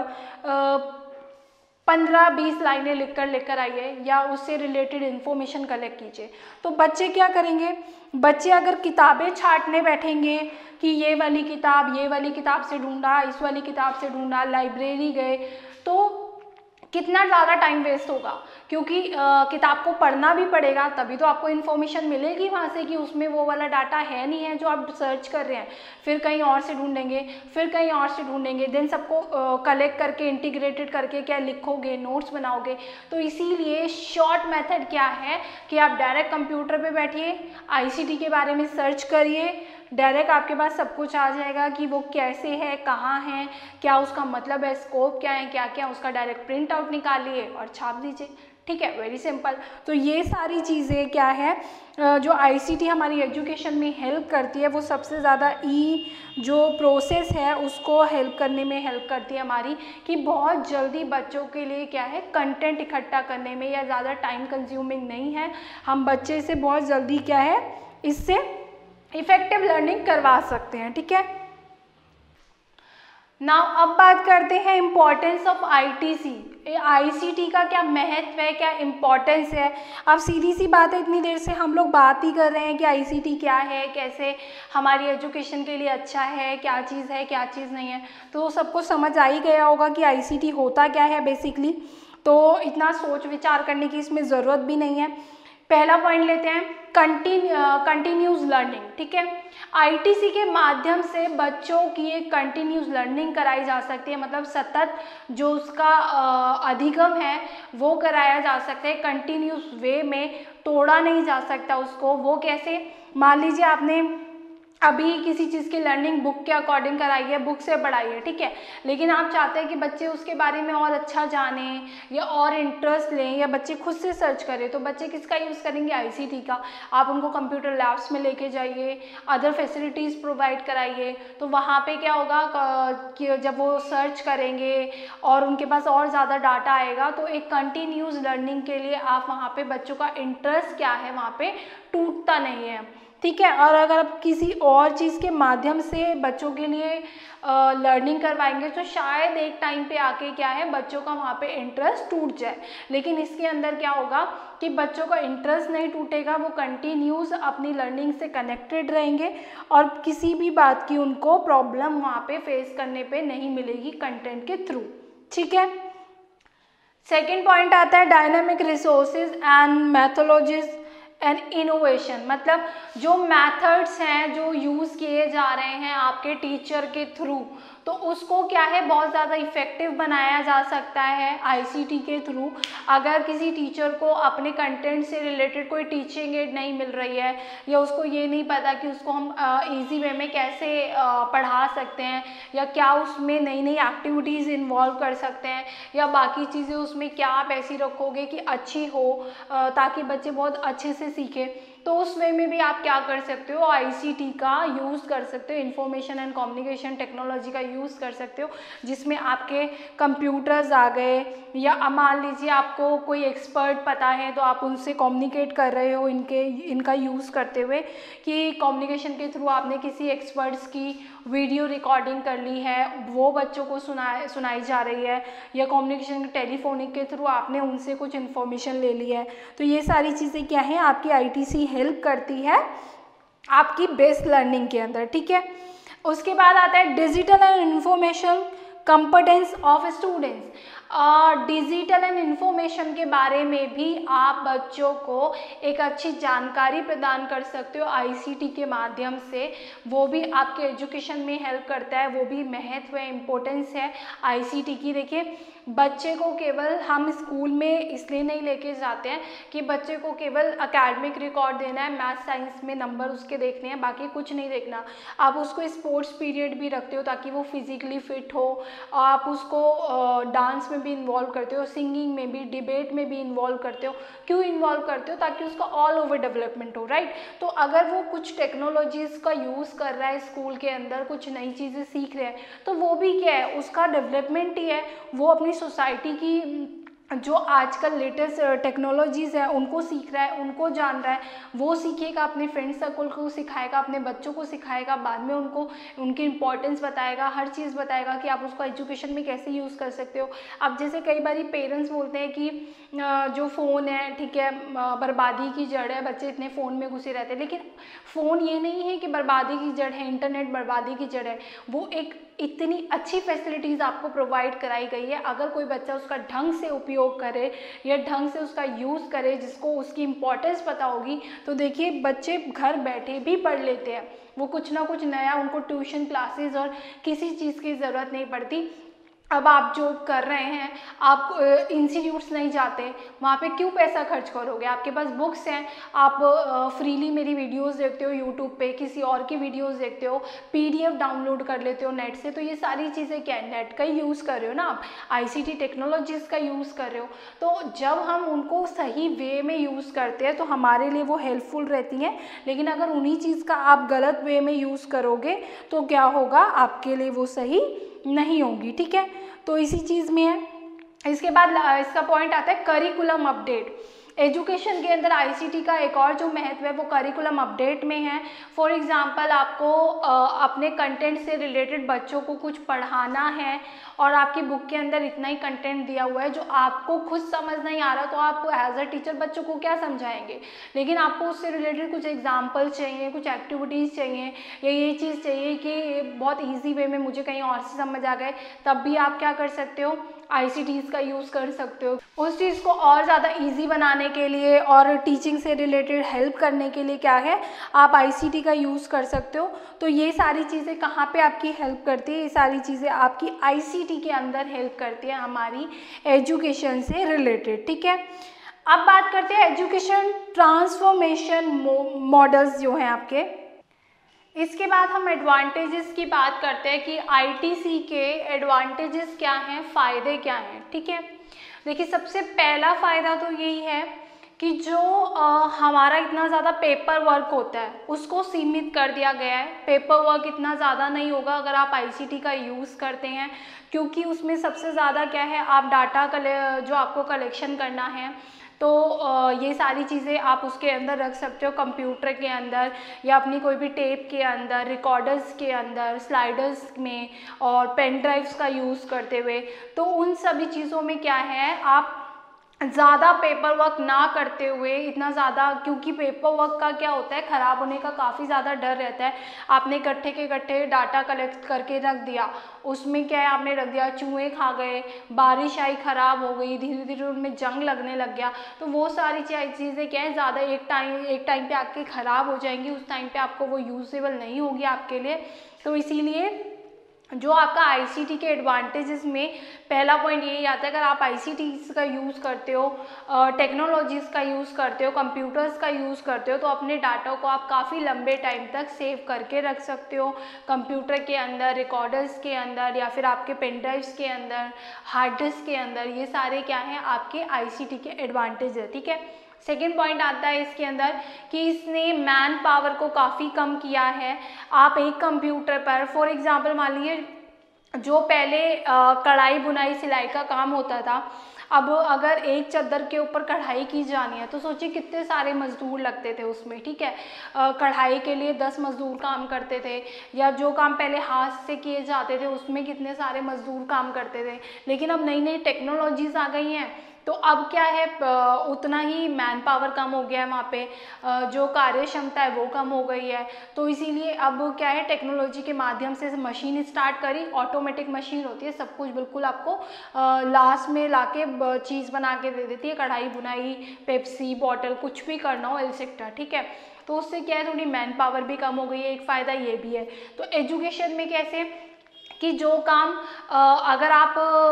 पंद्रह बीस लाइनें लिख कर लेकर आइए या उससे रिलेटेड इन्फॉर्मेशन कलेक्ट कीजिए। तो बच्चे क्या करेंगे, बच्चे अगर किताबें छांटने बैठेंगे कि ये वाली किताब ये वाली किताब से ढूंढा, इस वाली किताब से ढूंढा, लाइब्रेरी गए, तो कितना ज़्यादा टाइम वेस्ट होगा, क्योंकि आ, किताब को पढ़ना भी पड़ेगा, तभी तो आपको इन्फॉर्मेशन मिलेगी वहाँ से कि उसमें वो वाला डाटा है नहीं है जो आप सर्च कर रहे हैं। फिर कहीं और से ढूंढेंगे, फिर कहीं और से ढूंढेंगे, देन सबको कलेक्ट करके इंटीग्रेटेड करके क्या लिखोगे, नोट्स बनाओगे। तो इसीलिए शॉर्ट मेथड क्या है कि आप डायरेक्ट कंप्यूटर पे बैठिए, आईसीटी के बारे में सर्च करिए, डायरेक्ट आपके पास सब कुछ आ जाएगा कि वो कैसे है, कहाँ है, क्या उसका मतलब है, स्कोप क्या है, क्या क्या उसका डायरेक्ट प्रिंट आउट निकालिए और छाप दीजिए। ठीक है, वेरी सिंपल। तो ये सारी चीज़ें क्या है जो आईसीटी हमारी एजुकेशन में हेल्प करती है, वो सबसे ज़्यादा ई जो प्रोसेस है उसको हेल्प करने में हेल्प करती है हमारी, कि बहुत जल्दी बच्चों के लिए क्या है कंटेंट इकट्ठा करने में, या ज़्यादा टाइम कंज्यूमिंग नहीं है, हम बच्चे से बहुत जल्दी क्या है इससे इफेक्टिव लर्निंग करवा सकते हैं। ठीक है, नाउ अब बात करते हैं इम्पोर्टेंस ऑफ आईटीसी। आईसीटी का क्या महत्व है, क्या इम्पोर्टेंस है। अब सीधी सी बात है, इतनी देर से हम लोग बात ही कर रहे हैं कि आईसीटी क्या है, कैसे हमारी एजुकेशन के लिए अच्छा है, क्या चीज़ है, क्या चीज़ नहीं है, तो सबको समझ आ ही गया होगा कि आईसीटी होता क्या है बेसिकली। तो इतना सोच विचार करने की इसमें ज़रूरत भी नहीं है। पहला पॉइंट लेते हैं, कंटिन्यूस लर्निंग। ठीक है, आईटीसी के माध्यम से बच्चों की एक कंटिन्यूस लर्निंग कराई जा सकती है, मतलब सतत जो उसका अधिगम है वो कराया जा सकता है कंटिन्यूस वे में, तोड़ा नहीं जा सकता उसको। वो कैसे, मान लीजिए आपने अभी किसी चीज़ की लर्निंग बुक के अकॉर्डिंग कराई है, बुक से पढ़ाई है, ठीक है, लेकिन आप चाहते हैं कि बच्चे उसके बारे में और अच्छा जानें या और इंटरेस्ट लें, या बच्चे खुद से सर्च करें, तो बच्चे किसका यूज़ करेंगे, आईसीटी का। आप उनको कंप्यूटर लैब्स में लेके जाइए, अदर फैसिलिटीज़ प्रोवाइड कराइए, तो वहाँ पे क्या होगा कि जब वो सर्च करेंगे और उनके पास और ज़्यादा डाटा आएगा, तो एक कंटिन्यूस लर्निंग के लिए आप वहाँ पे बच्चों का इंटरेस्ट क्या है वहाँ पे टूटता नहीं है। ठीक है, और अगर आप किसी और चीज़ के माध्यम से बच्चों के लिए लर्निंग करवाएंगे तो शायद एक टाइम पे आके क्या है बच्चों का वहाँ पे इंटरेस्ट टूट जाए, लेकिन इसके अंदर क्या होगा कि बच्चों का इंटरेस्ट नहीं टूटेगा, वो कंटिन्यूस अपनी लर्निंग से कनेक्टेड रहेंगे और किसी भी बात की उनको प्रॉब्लम वहाँ पे फेस करने पे नहीं मिलेगी कंटेंट के थ्रू। ठीक है, सेकेंड पॉइंट आता है dynamic resources and methodologies and innovation, मतलब जो मैथड्स हैं जो यूज़ किए जा रहे हैं आपके टीचर के थ्रू, तो उसको क्या है बहुत ज़्यादा इफ़ेक्टिव बनाया जा सकता है आईसीटी के थ्रू। अगर किसी टीचर को अपने कंटेंट से रिलेटेड कोई टीचिंग एड नहीं मिल रही है, या उसको ये नहीं पता कि उसको हम इजी वे में कैसे आ, पढ़ा सकते हैं, या क्या उसमें नई नई एक्टिविटीज़ इन्वॉल्व कर सकते हैं, या बाकी चीज़ें उसमें क्या आप ऐसी रखोगे कि अच्छी हो आ, ताकि बच्चे बहुत अच्छे से सीखें, तो उस वे में भी आप क्या कर सकते हो, आईसीटी का यूज़ कर सकते हो, इंफॉर्मेशन एंड कम्युनिकेशन टेक्नोलॉजी का यूज़ कर सकते हो, जिसमें आपके कंप्यूटर्स आ गए, या मान लीजिए आपको कोई एक्सपर्ट पता है तो आप उनसे कम्युनिकेट कर रहे हो इनके इनका यूज़ करते हुए, कि कम्युनिकेशन के थ्रू आपने किसी एक्सपर्ट्स की वीडियो रिकॉर्डिंग कर ली है, वो बच्चों को सुना सुनाई जा रही है, या कम्युनिकेशन टेलीफोनिक के थ्रू आपने उनसे कुछ इन्फॉर्मेशन ले ली है, तो ये सारी चीज़ें क्या है आपकी आईटीसी हेल्प करती है आपकी बेस लर्निंग के अंदर। ठीक है, उसके बाद आता है digital and information competence of students. Digital and information के बारे में भी आप बच्चों को एक अच्छी जानकारी प्रदान कर सकते हो आईसीटी के माध्यम से, वो भी आपके एजुकेशन में हेल्प करता है, वो भी महत्व है, इम्पोर्टेंस है आईसीटी की। देखिए, बच्चे को केवल हम स्कूल में इसलिए नहीं लेके जाते हैं कि बच्चे को केवल एकेडमिक रिकॉर्ड देना है, मैथ साइंस में नंबर उसके देखने हैं, बाकी कुछ नहीं देखना। आप उसको स्पोर्ट्स पीरियड भी रखते हो ताकि वो फिजिकली फिट हो, आप उसको डांस में भी इन्वॉल्व करते हो, सिंगिंग में भी, डिबेट में भी इन्वॉल्व करते हो। क्यों इन्वॉल्व करते हो? ताकि उसका ऑल ओवर डेवलपमेंट हो, राइट। तो अगर वो कुछ टेक्नोलॉजीज़ का यूज़ कर रहा है स्कूल के अंदर, कुछ नई चीज़ें सीख रहे हैं, तो वो भी क्या है उसका डेवलपमेंट ही है। वो अपनी सोसाइटी की जो आजकल लेटेस्ट टेक्नोलॉजीज़ है उनको सीख रहा है, उनको जान रहा है, वो सीखेगा, अपने फ्रेंड सर्कल को सिखाएगा, अपने बच्चों को सिखाएगा, बाद में उनको उनकी इंपॉर्टेंस बताएगा, हर चीज़ बताएगा कि आप उसको एजुकेशन में कैसे यूज़ कर सकते हो। अब जैसे कई बार पेरेंट्स बोलते हैं कि जो फ़ोन है, ठीक है, बर्बादी की जड़ है, बच्चे इतने फ़ोन में घुसे रहते हैं, लेकिन फ़ोन ये नहीं है कि बर्बादी की जड़ है, इंटरनेट बर्बादी की जड़ है। वो एक इतनी अच्छी फैसिलिटीज़ आपको प्रोवाइड कराई गई है, अगर कोई बच्चा उसका ढंग से उपयोग करे या ढंग से उसका यूज़ करे, जिसको उसकी इम्पोर्टेंस पता होगी, तो देखिए बच्चे घर बैठे भी पढ़ लेते हैं। वो कुछ ना कुछ नया, उनको ट्यूशन क्लासेस और किसी चीज़ की ज़रूरत नहीं पड़ती। अब आप जॉब कर रहे हैं, आप इंस्टीट्यूट्स नहीं जाते, वहाँ पे क्यों पैसा खर्च करोगे? आपके पास बुक्स हैं, आप फ्रीली मेरी वीडियोस देखते हो यूट्यूब पे, किसी और की वीडियोस देखते हो, पीडीएफ डाउनलोड कर लेते हो नेट से, तो ये सारी चीज़ें क्या है, नेट का ही यूज़ कर रहे हो ना आप, आईसीटी टेक्नोलॉजीज़ का यूज़ कर रहे हो। तो जब हम उनको सही वे में यूज़ करते हैं तो हमारे लिए वो हेल्पफुल रहती हैं, लेकिन अगर उन्हीं चीज़ का आप गलत वे में यूज़ करोगे तो क्या होगा, आपके लिए वो सही नहीं होगी, ठीक है। तो इसी चीज़ में है। इसके बाद इसका पॉइंट आता है करिकुलम अपडेट। एजुकेशन के अंदर आईसीटी का एक और जो महत्व है वो करिकुलम अपडेट में है। फॉर एग्जांपल आपको अ, अपने कंटेंट से रिलेटेड बच्चों को कुछ पढ़ाना है और आपकी बुक के अंदर इतना ही कंटेंट दिया हुआ है जो आपको खुद समझ नहीं आ रहा, तो आप एज अ टीचर बच्चों को क्या समझाएंगे, लेकिन आपको उससे रिलेटेड कुछ एग्जाम्पल चाहिए, कुछ एक्टिविटीज़ चाहिए, या ये चीज़ चाहिए कि बहुत ईजी वे में मुझे कहीं और से समझ आ गए, तब भी आप क्या कर सकते हो, आईसीटीज़ का यूज़ कर सकते हो। उस चीज़ को और ज़्यादा इजी बनाने के लिए और टीचिंग से रिलेटेड हेल्प करने के लिए क्या है, आप आईसीटी का यूज़ कर सकते हो। तो ये सारी चीज़ें कहाँ पे आपकी हेल्प करती है, ये सारी चीज़ें आपकी आईसीटी के अंदर हेल्प करती है हमारी एजुकेशन से रिलेटेड, ठीक है। अब बात करते हैं एजुकेशन ट्रांसफॉर्मेशन मॉडल्स जो हैं आपके। इसके बाद हम एडवांटेजेस की बात करते हैं कि आईटीसी के एडवांटेजेस क्या हैं, फ़ायदे क्या हैं, ठीक है। देखिए सबसे पहला फ़ायदा तो यही है कि जो आ, हमारा इतना ज़्यादा पेपर वर्क होता है उसको सीमित कर दिया गया है। पेपर वर्क इतना ज़्यादा नहीं होगा अगर आप आईसीटी का यूज़ करते हैं, क्योंकि उसमें सबसे ज़्यादा क्या है, आप डाटा कले जो आपको कलेक्शन करना है तो ये सारी चीज़ें आप उसके अंदर रख सकते हो, कंप्यूटर के अंदर या अपनी कोई भी टेप के अंदर, रिकॉर्डर्स के अंदर, स्लाइडर्स में और पेन ड्राइव्स का यूज़ करते हुए। तो उन सभी चीज़ों में क्या है, आप ज़्यादा पेपर वर्क ना करते हुए इतना ज़्यादा, क्योंकि पेपर वर्क का क्या होता है, ख़राब होने का काफ़ी ज़्यादा डर रहता है। आपने इकट्ठे के इकट्ठे डाटा कलेक्ट करके रख दिया, उसमें क्या है, आपने रख दिया, चूहे खा गए, बारिश आई ख़राब हो गई, धीरे धीरे उनमें जंग लगने लग गया, तो वो सारी चीज़ें क्या है, ज़्यादा एक टाइम एक टाइम पे आके ख़राब हो जाएंगी, उस टाइम पे आपको वो यूजेबल नहीं होगी आपके लिए। तो इसीलिए जो आपका आईसीटी के एडवांटेजेस में पहला पॉइंट यही आता है, अगर आप आईसीटी का यूज़ करते हो, टेक्नोलॉजीज़ का यूज़ करते हो, कंप्यूटर्स का यूज़ करते हो, तो अपने डाटा को आप काफ़ी लंबे टाइम तक सेव करके रख सकते हो, कंप्यूटर के अंदर, रिकॉर्डर्स के अंदर, या फिर आपके पेन ड्राइव्स के अंदर, हार्ड डिस्क के अंदर। ये सारे क्या हैं, आपके आईसीटी के एडवांटेज है, ठीक है। सेकेंड पॉइंट आता है इसके अंदर कि इसने मैन पावर को काफ़ी कम किया है। आप एक कंप्यूटर पर फॉर एग्जांपल मान लीजिए जो पहले कढ़ाई बुनाई सिलाई का काम होता था, अब अगर एक चादर के ऊपर कढ़ाई की जानी है तो सोचिए कितने सारे मजदूर लगते थे उसमें, ठीक है। कढ़ाई के लिए दस मजदूर काम करते थे, या जो काम पहले हाथ से किए जाते थे उसमें कितने सारे मजदूर काम करते थे। लेकिन अब नई नई टेक्नोलॉजीज आ गई हैं, तो अब क्या है, उतना ही मैन पावर कम हो गया है वहाँ पे, जो कार्य क्षमता है वो कम हो गई है। तो इसीलिए अब क्या है, टेक्नोलॉजी के माध्यम से मशीन स्टार्ट करी, ऑटोमेटिक मशीन होती है, सब कुछ बिल्कुल आपको लास्ट में लाके चीज़ बना के दे देती है, कढ़ाई बुनाई, पेप्सी बॉटल, कुछ भी करना हो एलसेक्टर, ठीक है। तो उससे क्या है, थोड़ी मैन पावर भी कम हो गई है, एक फ़ायदा ये भी है। तो एजुकेशन में कैसे कि जो काम अगर आप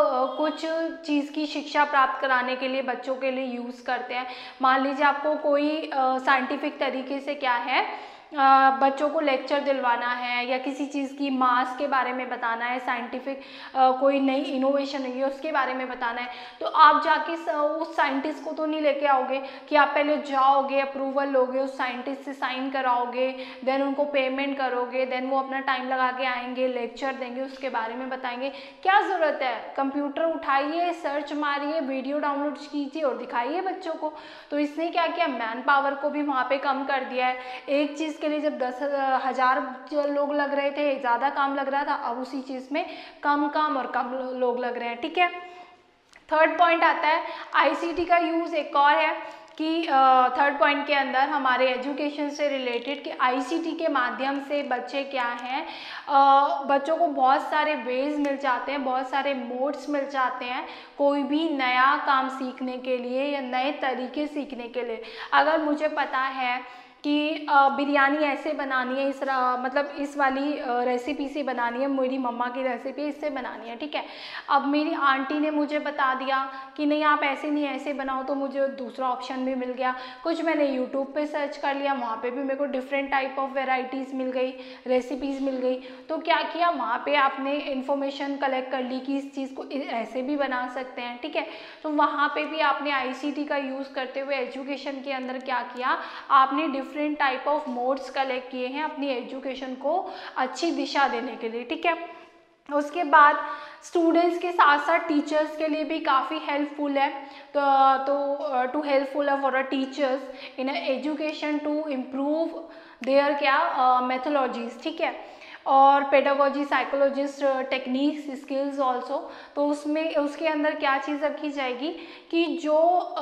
कुछ चीज़ की शिक्षा प्राप्त कराने के लिए बच्चों के लिए यूज़ करते हैं, मान लीजिए आपको कोई साइंटिफिक तरीके से क्या है, बच्चों को लेक्चर दिलवाना है, या किसी चीज़ की मास के बारे में बताना है, साइंटिफिक कोई नई इनोवेशन हुई है उसके बारे में बताना है, तो आप जाके उस साइंटिस्ट को तो नहीं लेके आओगे कि आप पहले जाओगे, अप्रूवल लोगे, उस साइंटिस्ट से साइन कराओगे, देन उनको पेमेंट करोगे, देन वो अपना टाइम लगा के आएंगे, लेक्चर देंगे, उसके बारे में बताएंगे। क्या ज़रूरत है, कंप्यूटर उठाइए, सर्च मारिए, वीडियो डाउनलोड कीजिए और दिखाइए बच्चों को। तो इसने क्या किया, मैन पावर को भी वहाँ पे कम कर दिया है। एक चीज़ के लिए जब दस हज़ार लोग लग रहे थे, ज़्यादा काम लग रहा था, अब उसी चीज़ में कम काम और कम लोग लग रहे हैं, ठीक है। थर्ड पॉइंट आता है आईसीटी का यूज़ एक और है कि थर्ड पॉइंट के अंदर हमारे एजुकेशन से रिलेटेड कि आईसीटी के माध्यम से बच्चे क्या हैं, बच्चों को बहुत सारे वेज मिल जाते हैं, बहुत सारे मोड्स मिल जाते हैं कोई भी नया काम सीखने के लिए या नए तरीके सीखने के लिए। अगर मुझे पता है कि बिरयानी ऐसे बनानी है, इस मतलब इस वाली रेसिपी से बनानी है, मेरी मम्मा की रेसिपी इससे बनानी है, ठीक है। अब मेरी आंटी ने मुझे बता दिया कि नहीं आप ऐसे नहीं ऐसे बनाओ, तो मुझे दूसरा ऑप्शन भी मिल गया। कुछ मैंने यूट्यूब पे सर्च कर लिया, वहाँ पे भी मेरे को डिफरेंट टाइप ऑफ वेराइटीज़ मिल गई, रेसिपीज़ मिल गई। तो क्या किया, वहाँ पे आपने इन्फॉर्मेशन कलेक्ट कर ली कि इस चीज़ को ऐसे भी बना सकते हैं, ठीक है। तो वहाँ पे भी आपने आईसीटी का यूज़ करते हुए एजुकेशन के अंदर क्या किया, आपने different type of modes collect किए हैं अपनी एजुकेशन को अच्छी दिशा देने के लिए, ठीक है। उसके बाद स्टूडेंट्स के साथ साथ टीचर्स के लिए भी काफ़ी हेल्पफुल है। तो तो टू हेल्पफुल है for a teachers in education to improve their क्या मेथोलॉजीज, ठीक है, और pedagogy, psychologist, techniques, skills also. तो उसमें उसके अंदर क्या चीज़ रखी जाएगी कि जो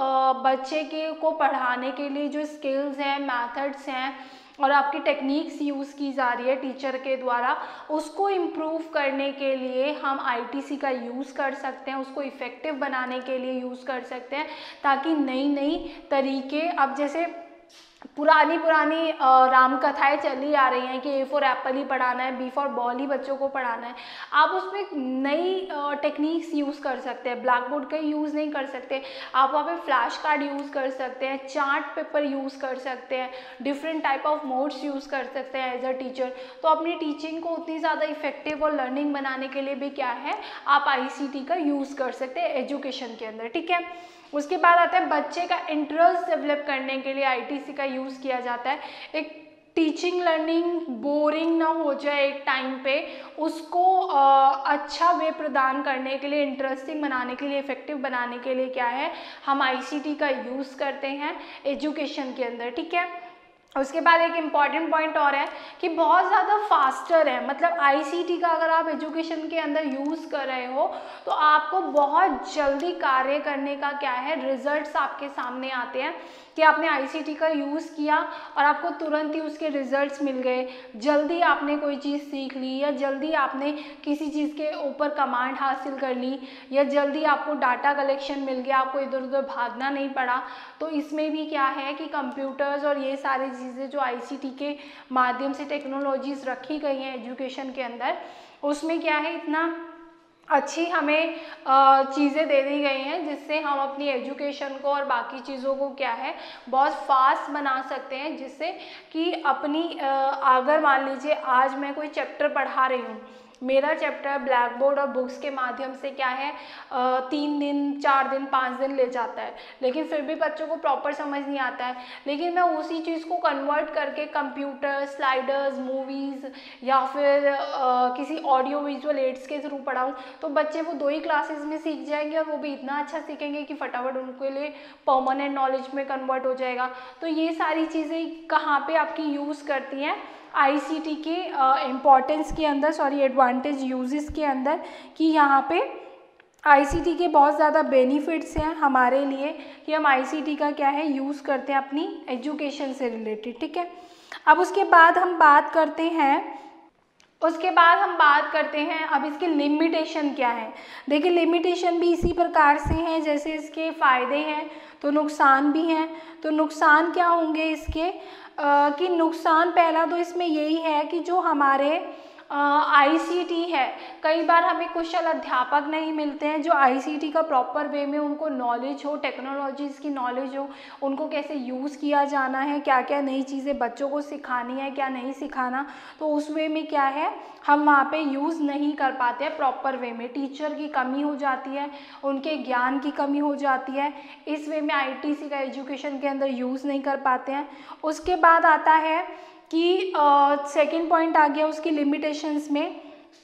बच्चे के को पढ़ाने के लिए जो स्किल्स हैं, मेथड्स हैं और आपकी टेक्निक्स यूज़ की जा रही है टीचर के द्वारा, उसको इम्प्रूव करने के लिए हम आईटीसी का यूज़ कर सकते हैं, उसको इफ़ेक्टिव बनाने के लिए यूज़ कर सकते हैं, ताकि नई नई तरीके, अब जैसे पुरानी पुरानी राम कथाएँ चली आ रही हैं कि ए फॉर एप्पल ही पढ़ाना है, बी फॉर बॉल ही बच्चों को पढ़ाना है, आप उसमें नई टेक्निक्स यूज़ कर सकते हैं। ब्लैक बोर्ड का यूज़ नहीं कर सकते, आप वहाँ पे फ्लैश कार्ड यूज़ कर सकते हैं, चार्ट पेपर यूज़ कर सकते हैं, different type of modes use कर सकते हैं एज अ टीचर। तो अपनी टीचिंग को उतनी ज़्यादा इफेक्टिव और लर्निंग बनाने के लिए भी क्या है, आप आईसीटी का यूज़ कर सकते हैं एजुकेशन के अंदर, ठीक है। उसके बाद आता है बच्चे का इंटरेस्ट डेवलप करने के लिए आईटीसी का यूज़ किया जाता है। एक टीचिंग लर्निंग बोरिंग ना हो जाए एक टाइम पे, उसको आ, अच्छा वे प्रदान करने के लिए, इंटरेस्टिंग बनाने के लिए, इफेक्टिव बनाने के लिए क्या है, हम आईसीटी का यूज़ करते हैं एजुकेशन के अंदर, ठीक है। उसके बाद एक इम्पॉर्टेंट पॉइंट और है कि बहुत ज़्यादा फास्टर है, मतलब आईसीटी का अगर आप एजुकेशन के अंदर यूज़ कर रहे हो तो आपको बहुत जल्दी कार्य करने का क्या है, रिजल्ट्स आपके सामने आते हैं कि आपने आईसीटी का यूज़ किया और आपको तुरंत ही उसके रिजल्ट्स मिल गए, जल्दी आपने कोई चीज़ सीख ली, या जल्दी आपने किसी चीज़ के ऊपर कमांड हासिल कर ली, या जल्दी आपको डाटा कलेक्शन मिल गया, आपको इधर उधर भागना नहीं पड़ा। तो इसमें भी क्या है कि कंप्यूटर्स और ये सारी चीज़ें जो आईसीटी के माध्यम से टेक्नोलॉजीज रखी गई हैं एजुकेशन के अंदर, उसमें क्या है, इतना अच्छी हमें चीज़ें दे दी गई हैं जिससे हम अपनी एजुकेशन को और बाकी चीज़ों को क्या है बहुत फास्ट बना सकते हैं, जिससे कि अपनी अगर मान लीजिए आज मैं कोई चैप्टर पढ़ा रही हूँ, मेरा चैप्टर ब्लैक बोर्ड और बुक्स के माध्यम से क्या है तीन दिन, चार दिन, पाँच दिन ले जाता है, लेकिन फिर भी बच्चों को प्रॉपर समझ नहीं आता है। लेकिन मैं उसी चीज़ को कन्वर्ट करके कंप्यूटर, स्लाइडर्स, मूवीज़ या फिर आ, किसी ऑडियो विजुअल एड्स के थ्रू पढ़ाऊँ तो बच्चे वो दो ही क्लासेस में सीख जाएंगे और वो भी इतना अच्छा सीखेंगे कि फटाफट उनके लिए परमानेंट नॉलेज में कन्वर्ट हो जाएगा। तो ये सारी चीज़ें कहाँ पे आपकी यूज़ करती हैं आईसीटी के इम्पॉर्टेंस के अंदर, सॉरी एडवांटेज यूजेस के अंदर, कि यहाँ पे आईसीटी के बहुत ज़्यादा बेनिफिट्स हैं हमारे लिए कि हम आईसीटी का क्या है यूज़ करते हैं अपनी एजुकेशन से रिलेटेड, ठीक है। अब उसके बाद हम बात करते हैं उसके बाद हम बात करते हैं अब इसके लिमिटेशन क्या है। देखिए लिमिटेशन भी इसी प्रकार से हैं जैसे इसके फ़ायदे हैं तो नुकसान भी हैं। तो नुकसान क्या होंगे इसके आ, कि नुकसान पहला तो इसमें यही है कि जो हमारे आईसीटी है, कई बार हमें कुशल अध्यापक नहीं मिलते हैं जो आईसीटी का प्रॉपर वे में उनको नॉलेज हो, टेक्नोलॉजीज़ की नॉलेज हो, उनको कैसे यूज़ किया जाना है, क्या क्या नई चीज़ें बच्चों को सिखानी है, क्या नहीं सिखाना, तो उस वे में क्या है हम वहाँ पे यूज़ नहीं कर पाते हैं प्रॉपर वे में। टीचर की कमी हो जाती है, उनके ज्ञान की कमी हो जाती है, इस वे में आईटीसी का एजुकेशन के अंदर यूज़ नहीं कर पाते हैं। उसके बाद आता है कि सेकंड पॉइंट आ गया उसकी लिमिटेशंस में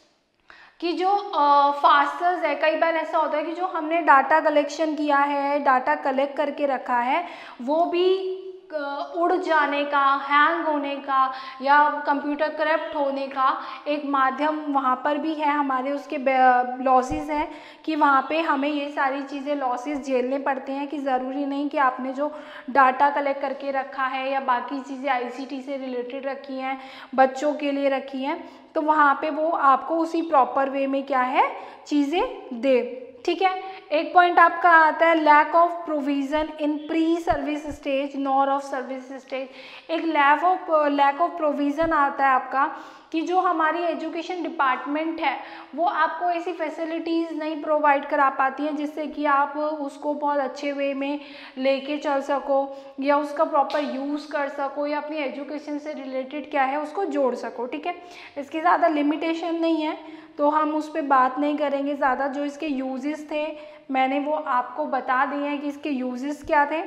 कि जो फास्टर्स है, कई बार ऐसा होता है कि जो हमने डाटा कलेक्शन किया है, डाटा कलेक्ट करके रखा है, वो भी उड़ जाने का, हैंग होने का या कंप्यूटर करप्ट होने का एक माध्यम वहाँ पर भी है। हमारे उसके लॉसेस हैं कि वहाँ पे हमें ये सारी चीज़ें लॉसेस झेलने पड़ते हैं कि ज़रूरी नहीं कि आपने जो डाटा कलेक्ट करके रखा है या बाकी चीज़ें आईसीटी से रिलेटेड रखी हैं, बच्चों के लिए रखी हैं, तो वहाँ पे वो आपको उसी प्रॉपर वे में क्या है चीज़ें दे, ठीक है। एक पॉइंट आपका आता है lack of provision in pre service stage nor of service stage. एक lack of lack of provision आता है आपका कि जो हमारी एजुकेशन डिपार्टमेंट है वो आपको ऐसी फैसिलिटीज़ नहीं प्रोवाइड करा पाती हैं जिससे कि आप उसको बहुत अच्छे वे में लेके चल सको या उसका प्रॉपर यूज़ कर सको या अपनी एजुकेशन से रिलेटेड क्या है उसको जोड़ सको। ठीक है, इसकी ज़्यादा लिमिटेशन नहीं है तो हम उस पर बात नहीं करेंगे ज़्यादा। जो इसके यूजेस थे मैंने वो आपको बता दिए हैं कि इसके यूजेस क्या थे।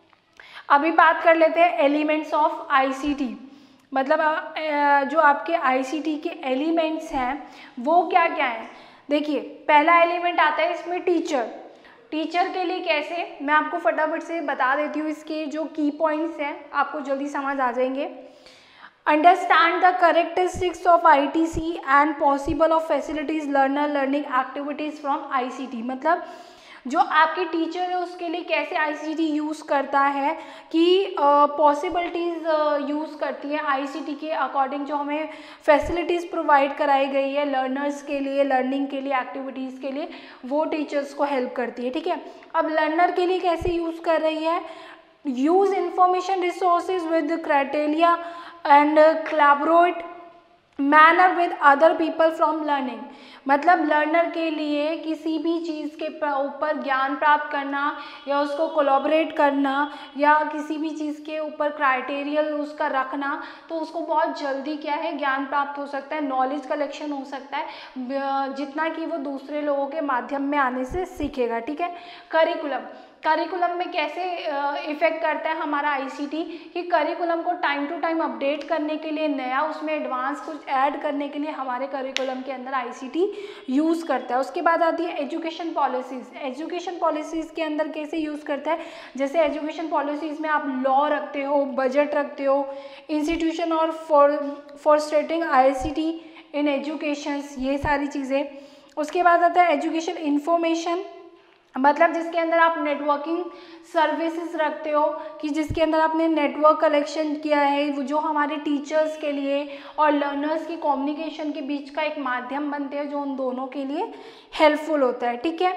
अभी बात कर लेते हैं एलिमेंट्स ऑफ आईसीटी, मतलब जो आपके आईसीटी के एलिमेंट्स हैं वो क्या क्या हैं। देखिए पहला एलिमेंट आता है इसमें टीचर। टीचर के लिए कैसे, मैं आपको फटाफट से बता देती हूँ। इसके जो की पॉइंट्स हैं आपको जल्दी समझ आ जाएंगे। Understand the characteristics of ITC and possible of facilities learner learning activities from ICT, मतलब जो आपके टीचर है उसके लिए कैसे आईसीटी यूज़ करता है कि पॉसिबिलिटीज़ uh, यूज़ करती है आईसीटी के अकॉर्डिंग। जो हमें फैसिलिटीज़ प्रोवाइड कराई गई है लर्नर्स के लिए, लर्निंग के लिए, एक्टिविटीज़ के लिए, वो टीचर्स को हेल्प करती है। ठीक है, अब लर्नर के लिए कैसे यूज़ कर रही है, use information resources with criteria and collaborate manner with other people from learning, मतलब लर्नर के लिए किसी भी चीज़ के ऊपर ज्ञान प्राप्त करना या उसको कोलैबोरेट करना या किसी भी चीज़ के ऊपर क्राइटेरियल उसका रखना तो उसको बहुत जल्दी क्या है ज्ञान प्राप्त हो सकता है, नॉलेज कलेक्शन हो सकता है जितना कि वो दूसरे लोगों के माध्यम में आने से सीखेगा। ठीक है, करिकुलम, करिकुलम में कैसे इफ़ेक्ट करता है हमारा आईसीटी कि करिकुलम को टाइम टू टाइम अपडेट करने के लिए, नया उसमें एडवांस कुछ ऐड करने के लिए हमारे करिकुलम के अंदर आईसीटी यूज़ करता है। उसके बाद आती है एजुकेशन पॉलिसीज़। एजुकेशन पॉलिसीज़ के अंदर कैसे यूज़ करता है, जैसे एजुकेशन पॉलिसीज़ में आप लॉ रखते हो, बजट रखते हो, इंस्टीट्यूशन और for for stating ICT in educations, ये सारी चीज़ें। उसके बाद आता है एजुकेशन इंफॉर्मेशन, मतलब जिसके अंदर आप नेटवर्किंग सर्विसेज रखते हो कि जिसके अंदर आपने नेटवर्क कलेक्शन किया है, वो जो हमारे टीचर्स के लिए और लर्नर्स की कम्युनिकेशन के बीच का एक माध्यम बनते हैं जो उन दोनों के लिए हेल्पफुल होता है। ठीक है,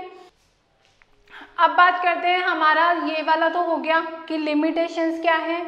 अब बात करते हैं, हमारा ये वाला तो हो गया कि लिमिटेशंस क्या हैं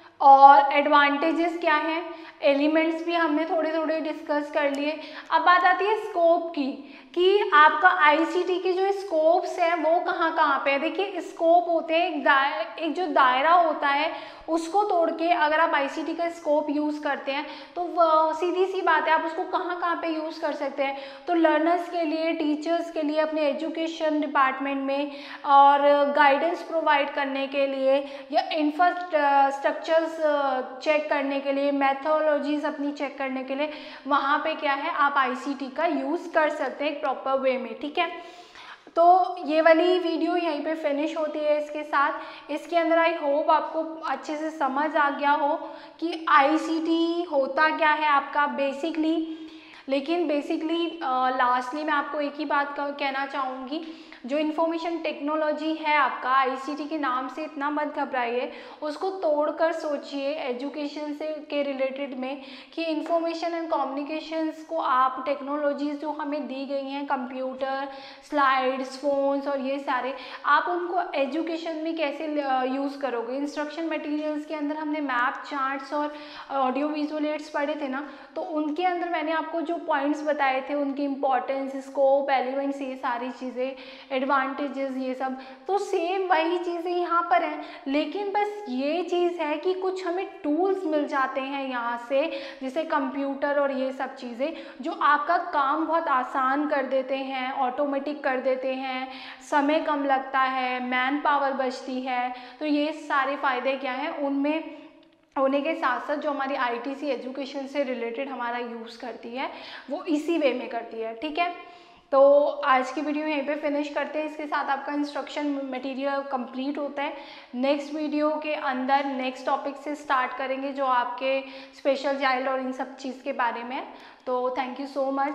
और एडवांटेजेस क्या हैं, एलिमेंट्स भी हमने थोड़े थोड़े डिस्कस कर लिए। अब बात आती है स्कोप की कि आपका आईसीटी के जो स्कोप्स हैं वो कहाँ कहाँ पे है। देखिए स्कोप होते हैं एक दाय एक जो दायरा होता है उसको तोड़ के अगर आप आईसीटी का स्कोप यूज़ करते हैं तो वो सीधी सी बात है आप उसको कहाँ कहाँ पे यूज़ कर सकते हैं। तो लर्नर्स के लिए, टीचर्स के लिए, अपने एजुकेशन डिपार्टमेंट में और गाइडेंस प्रोवाइड करने के लिए या इंफ्रास्ट्रक्चर्स चेक करने के लिए, मैथोलॉजीज अपनी चेक करने के लिए वहाँ पे क्या है आप आईसीटी का यूज़ कर सकते हैं प्रॉपर वे में। ठीक है, तो ये वाली वीडियो यहीं पे फिनिश होती है इसके साथ। इसके अंदर आई होप आपको अच्छे से समझ आ गया हो कि आईसीटी होता क्या है आपका बेसिकली। लेकिन बेसिकली लास्टली मैं आपको एक ही बात कहना चाहूँगी, जो इन्फॉर्मेशन टेक्नोलॉजी है आपका आईसीटी के नाम से इतना मत घबराइए, उसको तोड़कर सोचिए एजुकेशन से के रिलेटेड में कि इन्फॉर्मेशन एंड कम्युनिकेशंस को आप टेक्नोलॉजीज जो हमें दी गई हैं, कंप्यूटर, स्लाइड्स, फोन्स और ये सारे, आप उनको एजुकेशन में कैसे यूज़ करोगे। इंस्ट्रक्शन मटेरियल्स के अंदर हमने मैप, चार्ट्स और ऑडियो विजुअल एड्स पढ़े थे ना, तो उनके अंदर मैंने आपको जो पॉइंट्स बताए थे उनकी इंपॉर्टेंस, स्कोप, एलिमेंट्स, ये सारी चीज़ें, एडवांटेजेस, ये सब तो सेम वही चीज़ें यहाँ पर हैं। लेकिन बस ये चीज़ है कि कुछ हमें टूल्स मिल जाते हैं यहाँ से, जैसे कंप्यूटर और ये सब चीज़ें जो आपका काम बहुत आसान कर देते हैं, ऑटोमेटिक कर देते हैं, समय कम लगता है, मैन पावर बचती है। तो ये सारे फ़ायदे क्या हैं उनमें होने के साथ साथ जो हमारी आईटीसी एजुकेशन से रिलेटेड हमारा यूज़ करती है वो इसी वे में करती है। ठीक है, तो आज की वीडियो यहीं पे फिनिश करते हैं। इसके साथ आपका इंस्ट्रक्शन मटेरियल कंप्लीट होता है। नेक्स्ट वीडियो के अंदर नेक्स्ट टॉपिक से स्टार्ट करेंगे जो आपके स्पेशल चाइल्ड और इन सब चीज़ के बारे में। तो thank you so much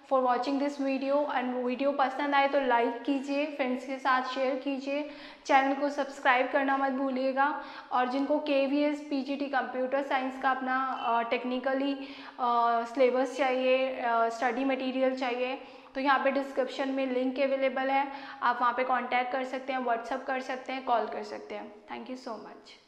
for watching this video and video पसंद आए तो लाइक कीजिए, फ्रेंड्स के साथ शेयर कीजिए, चैनल को सब्सक्राइब करना मत भूलिएगा। और जिनको के V S P G T computer science का अपना टेक्निकली सिलेबस चाहिए, स्टडी मटेरियल चाहिए, तो यहाँ पे डिस्क्रिप्शन में लिंक अवेलेबल है, आप वहाँ पे कांटेक्ट कर सकते हैं, व्हाट्सअप कर सकते हैं, कॉल कर सकते हैं। Thank you so much.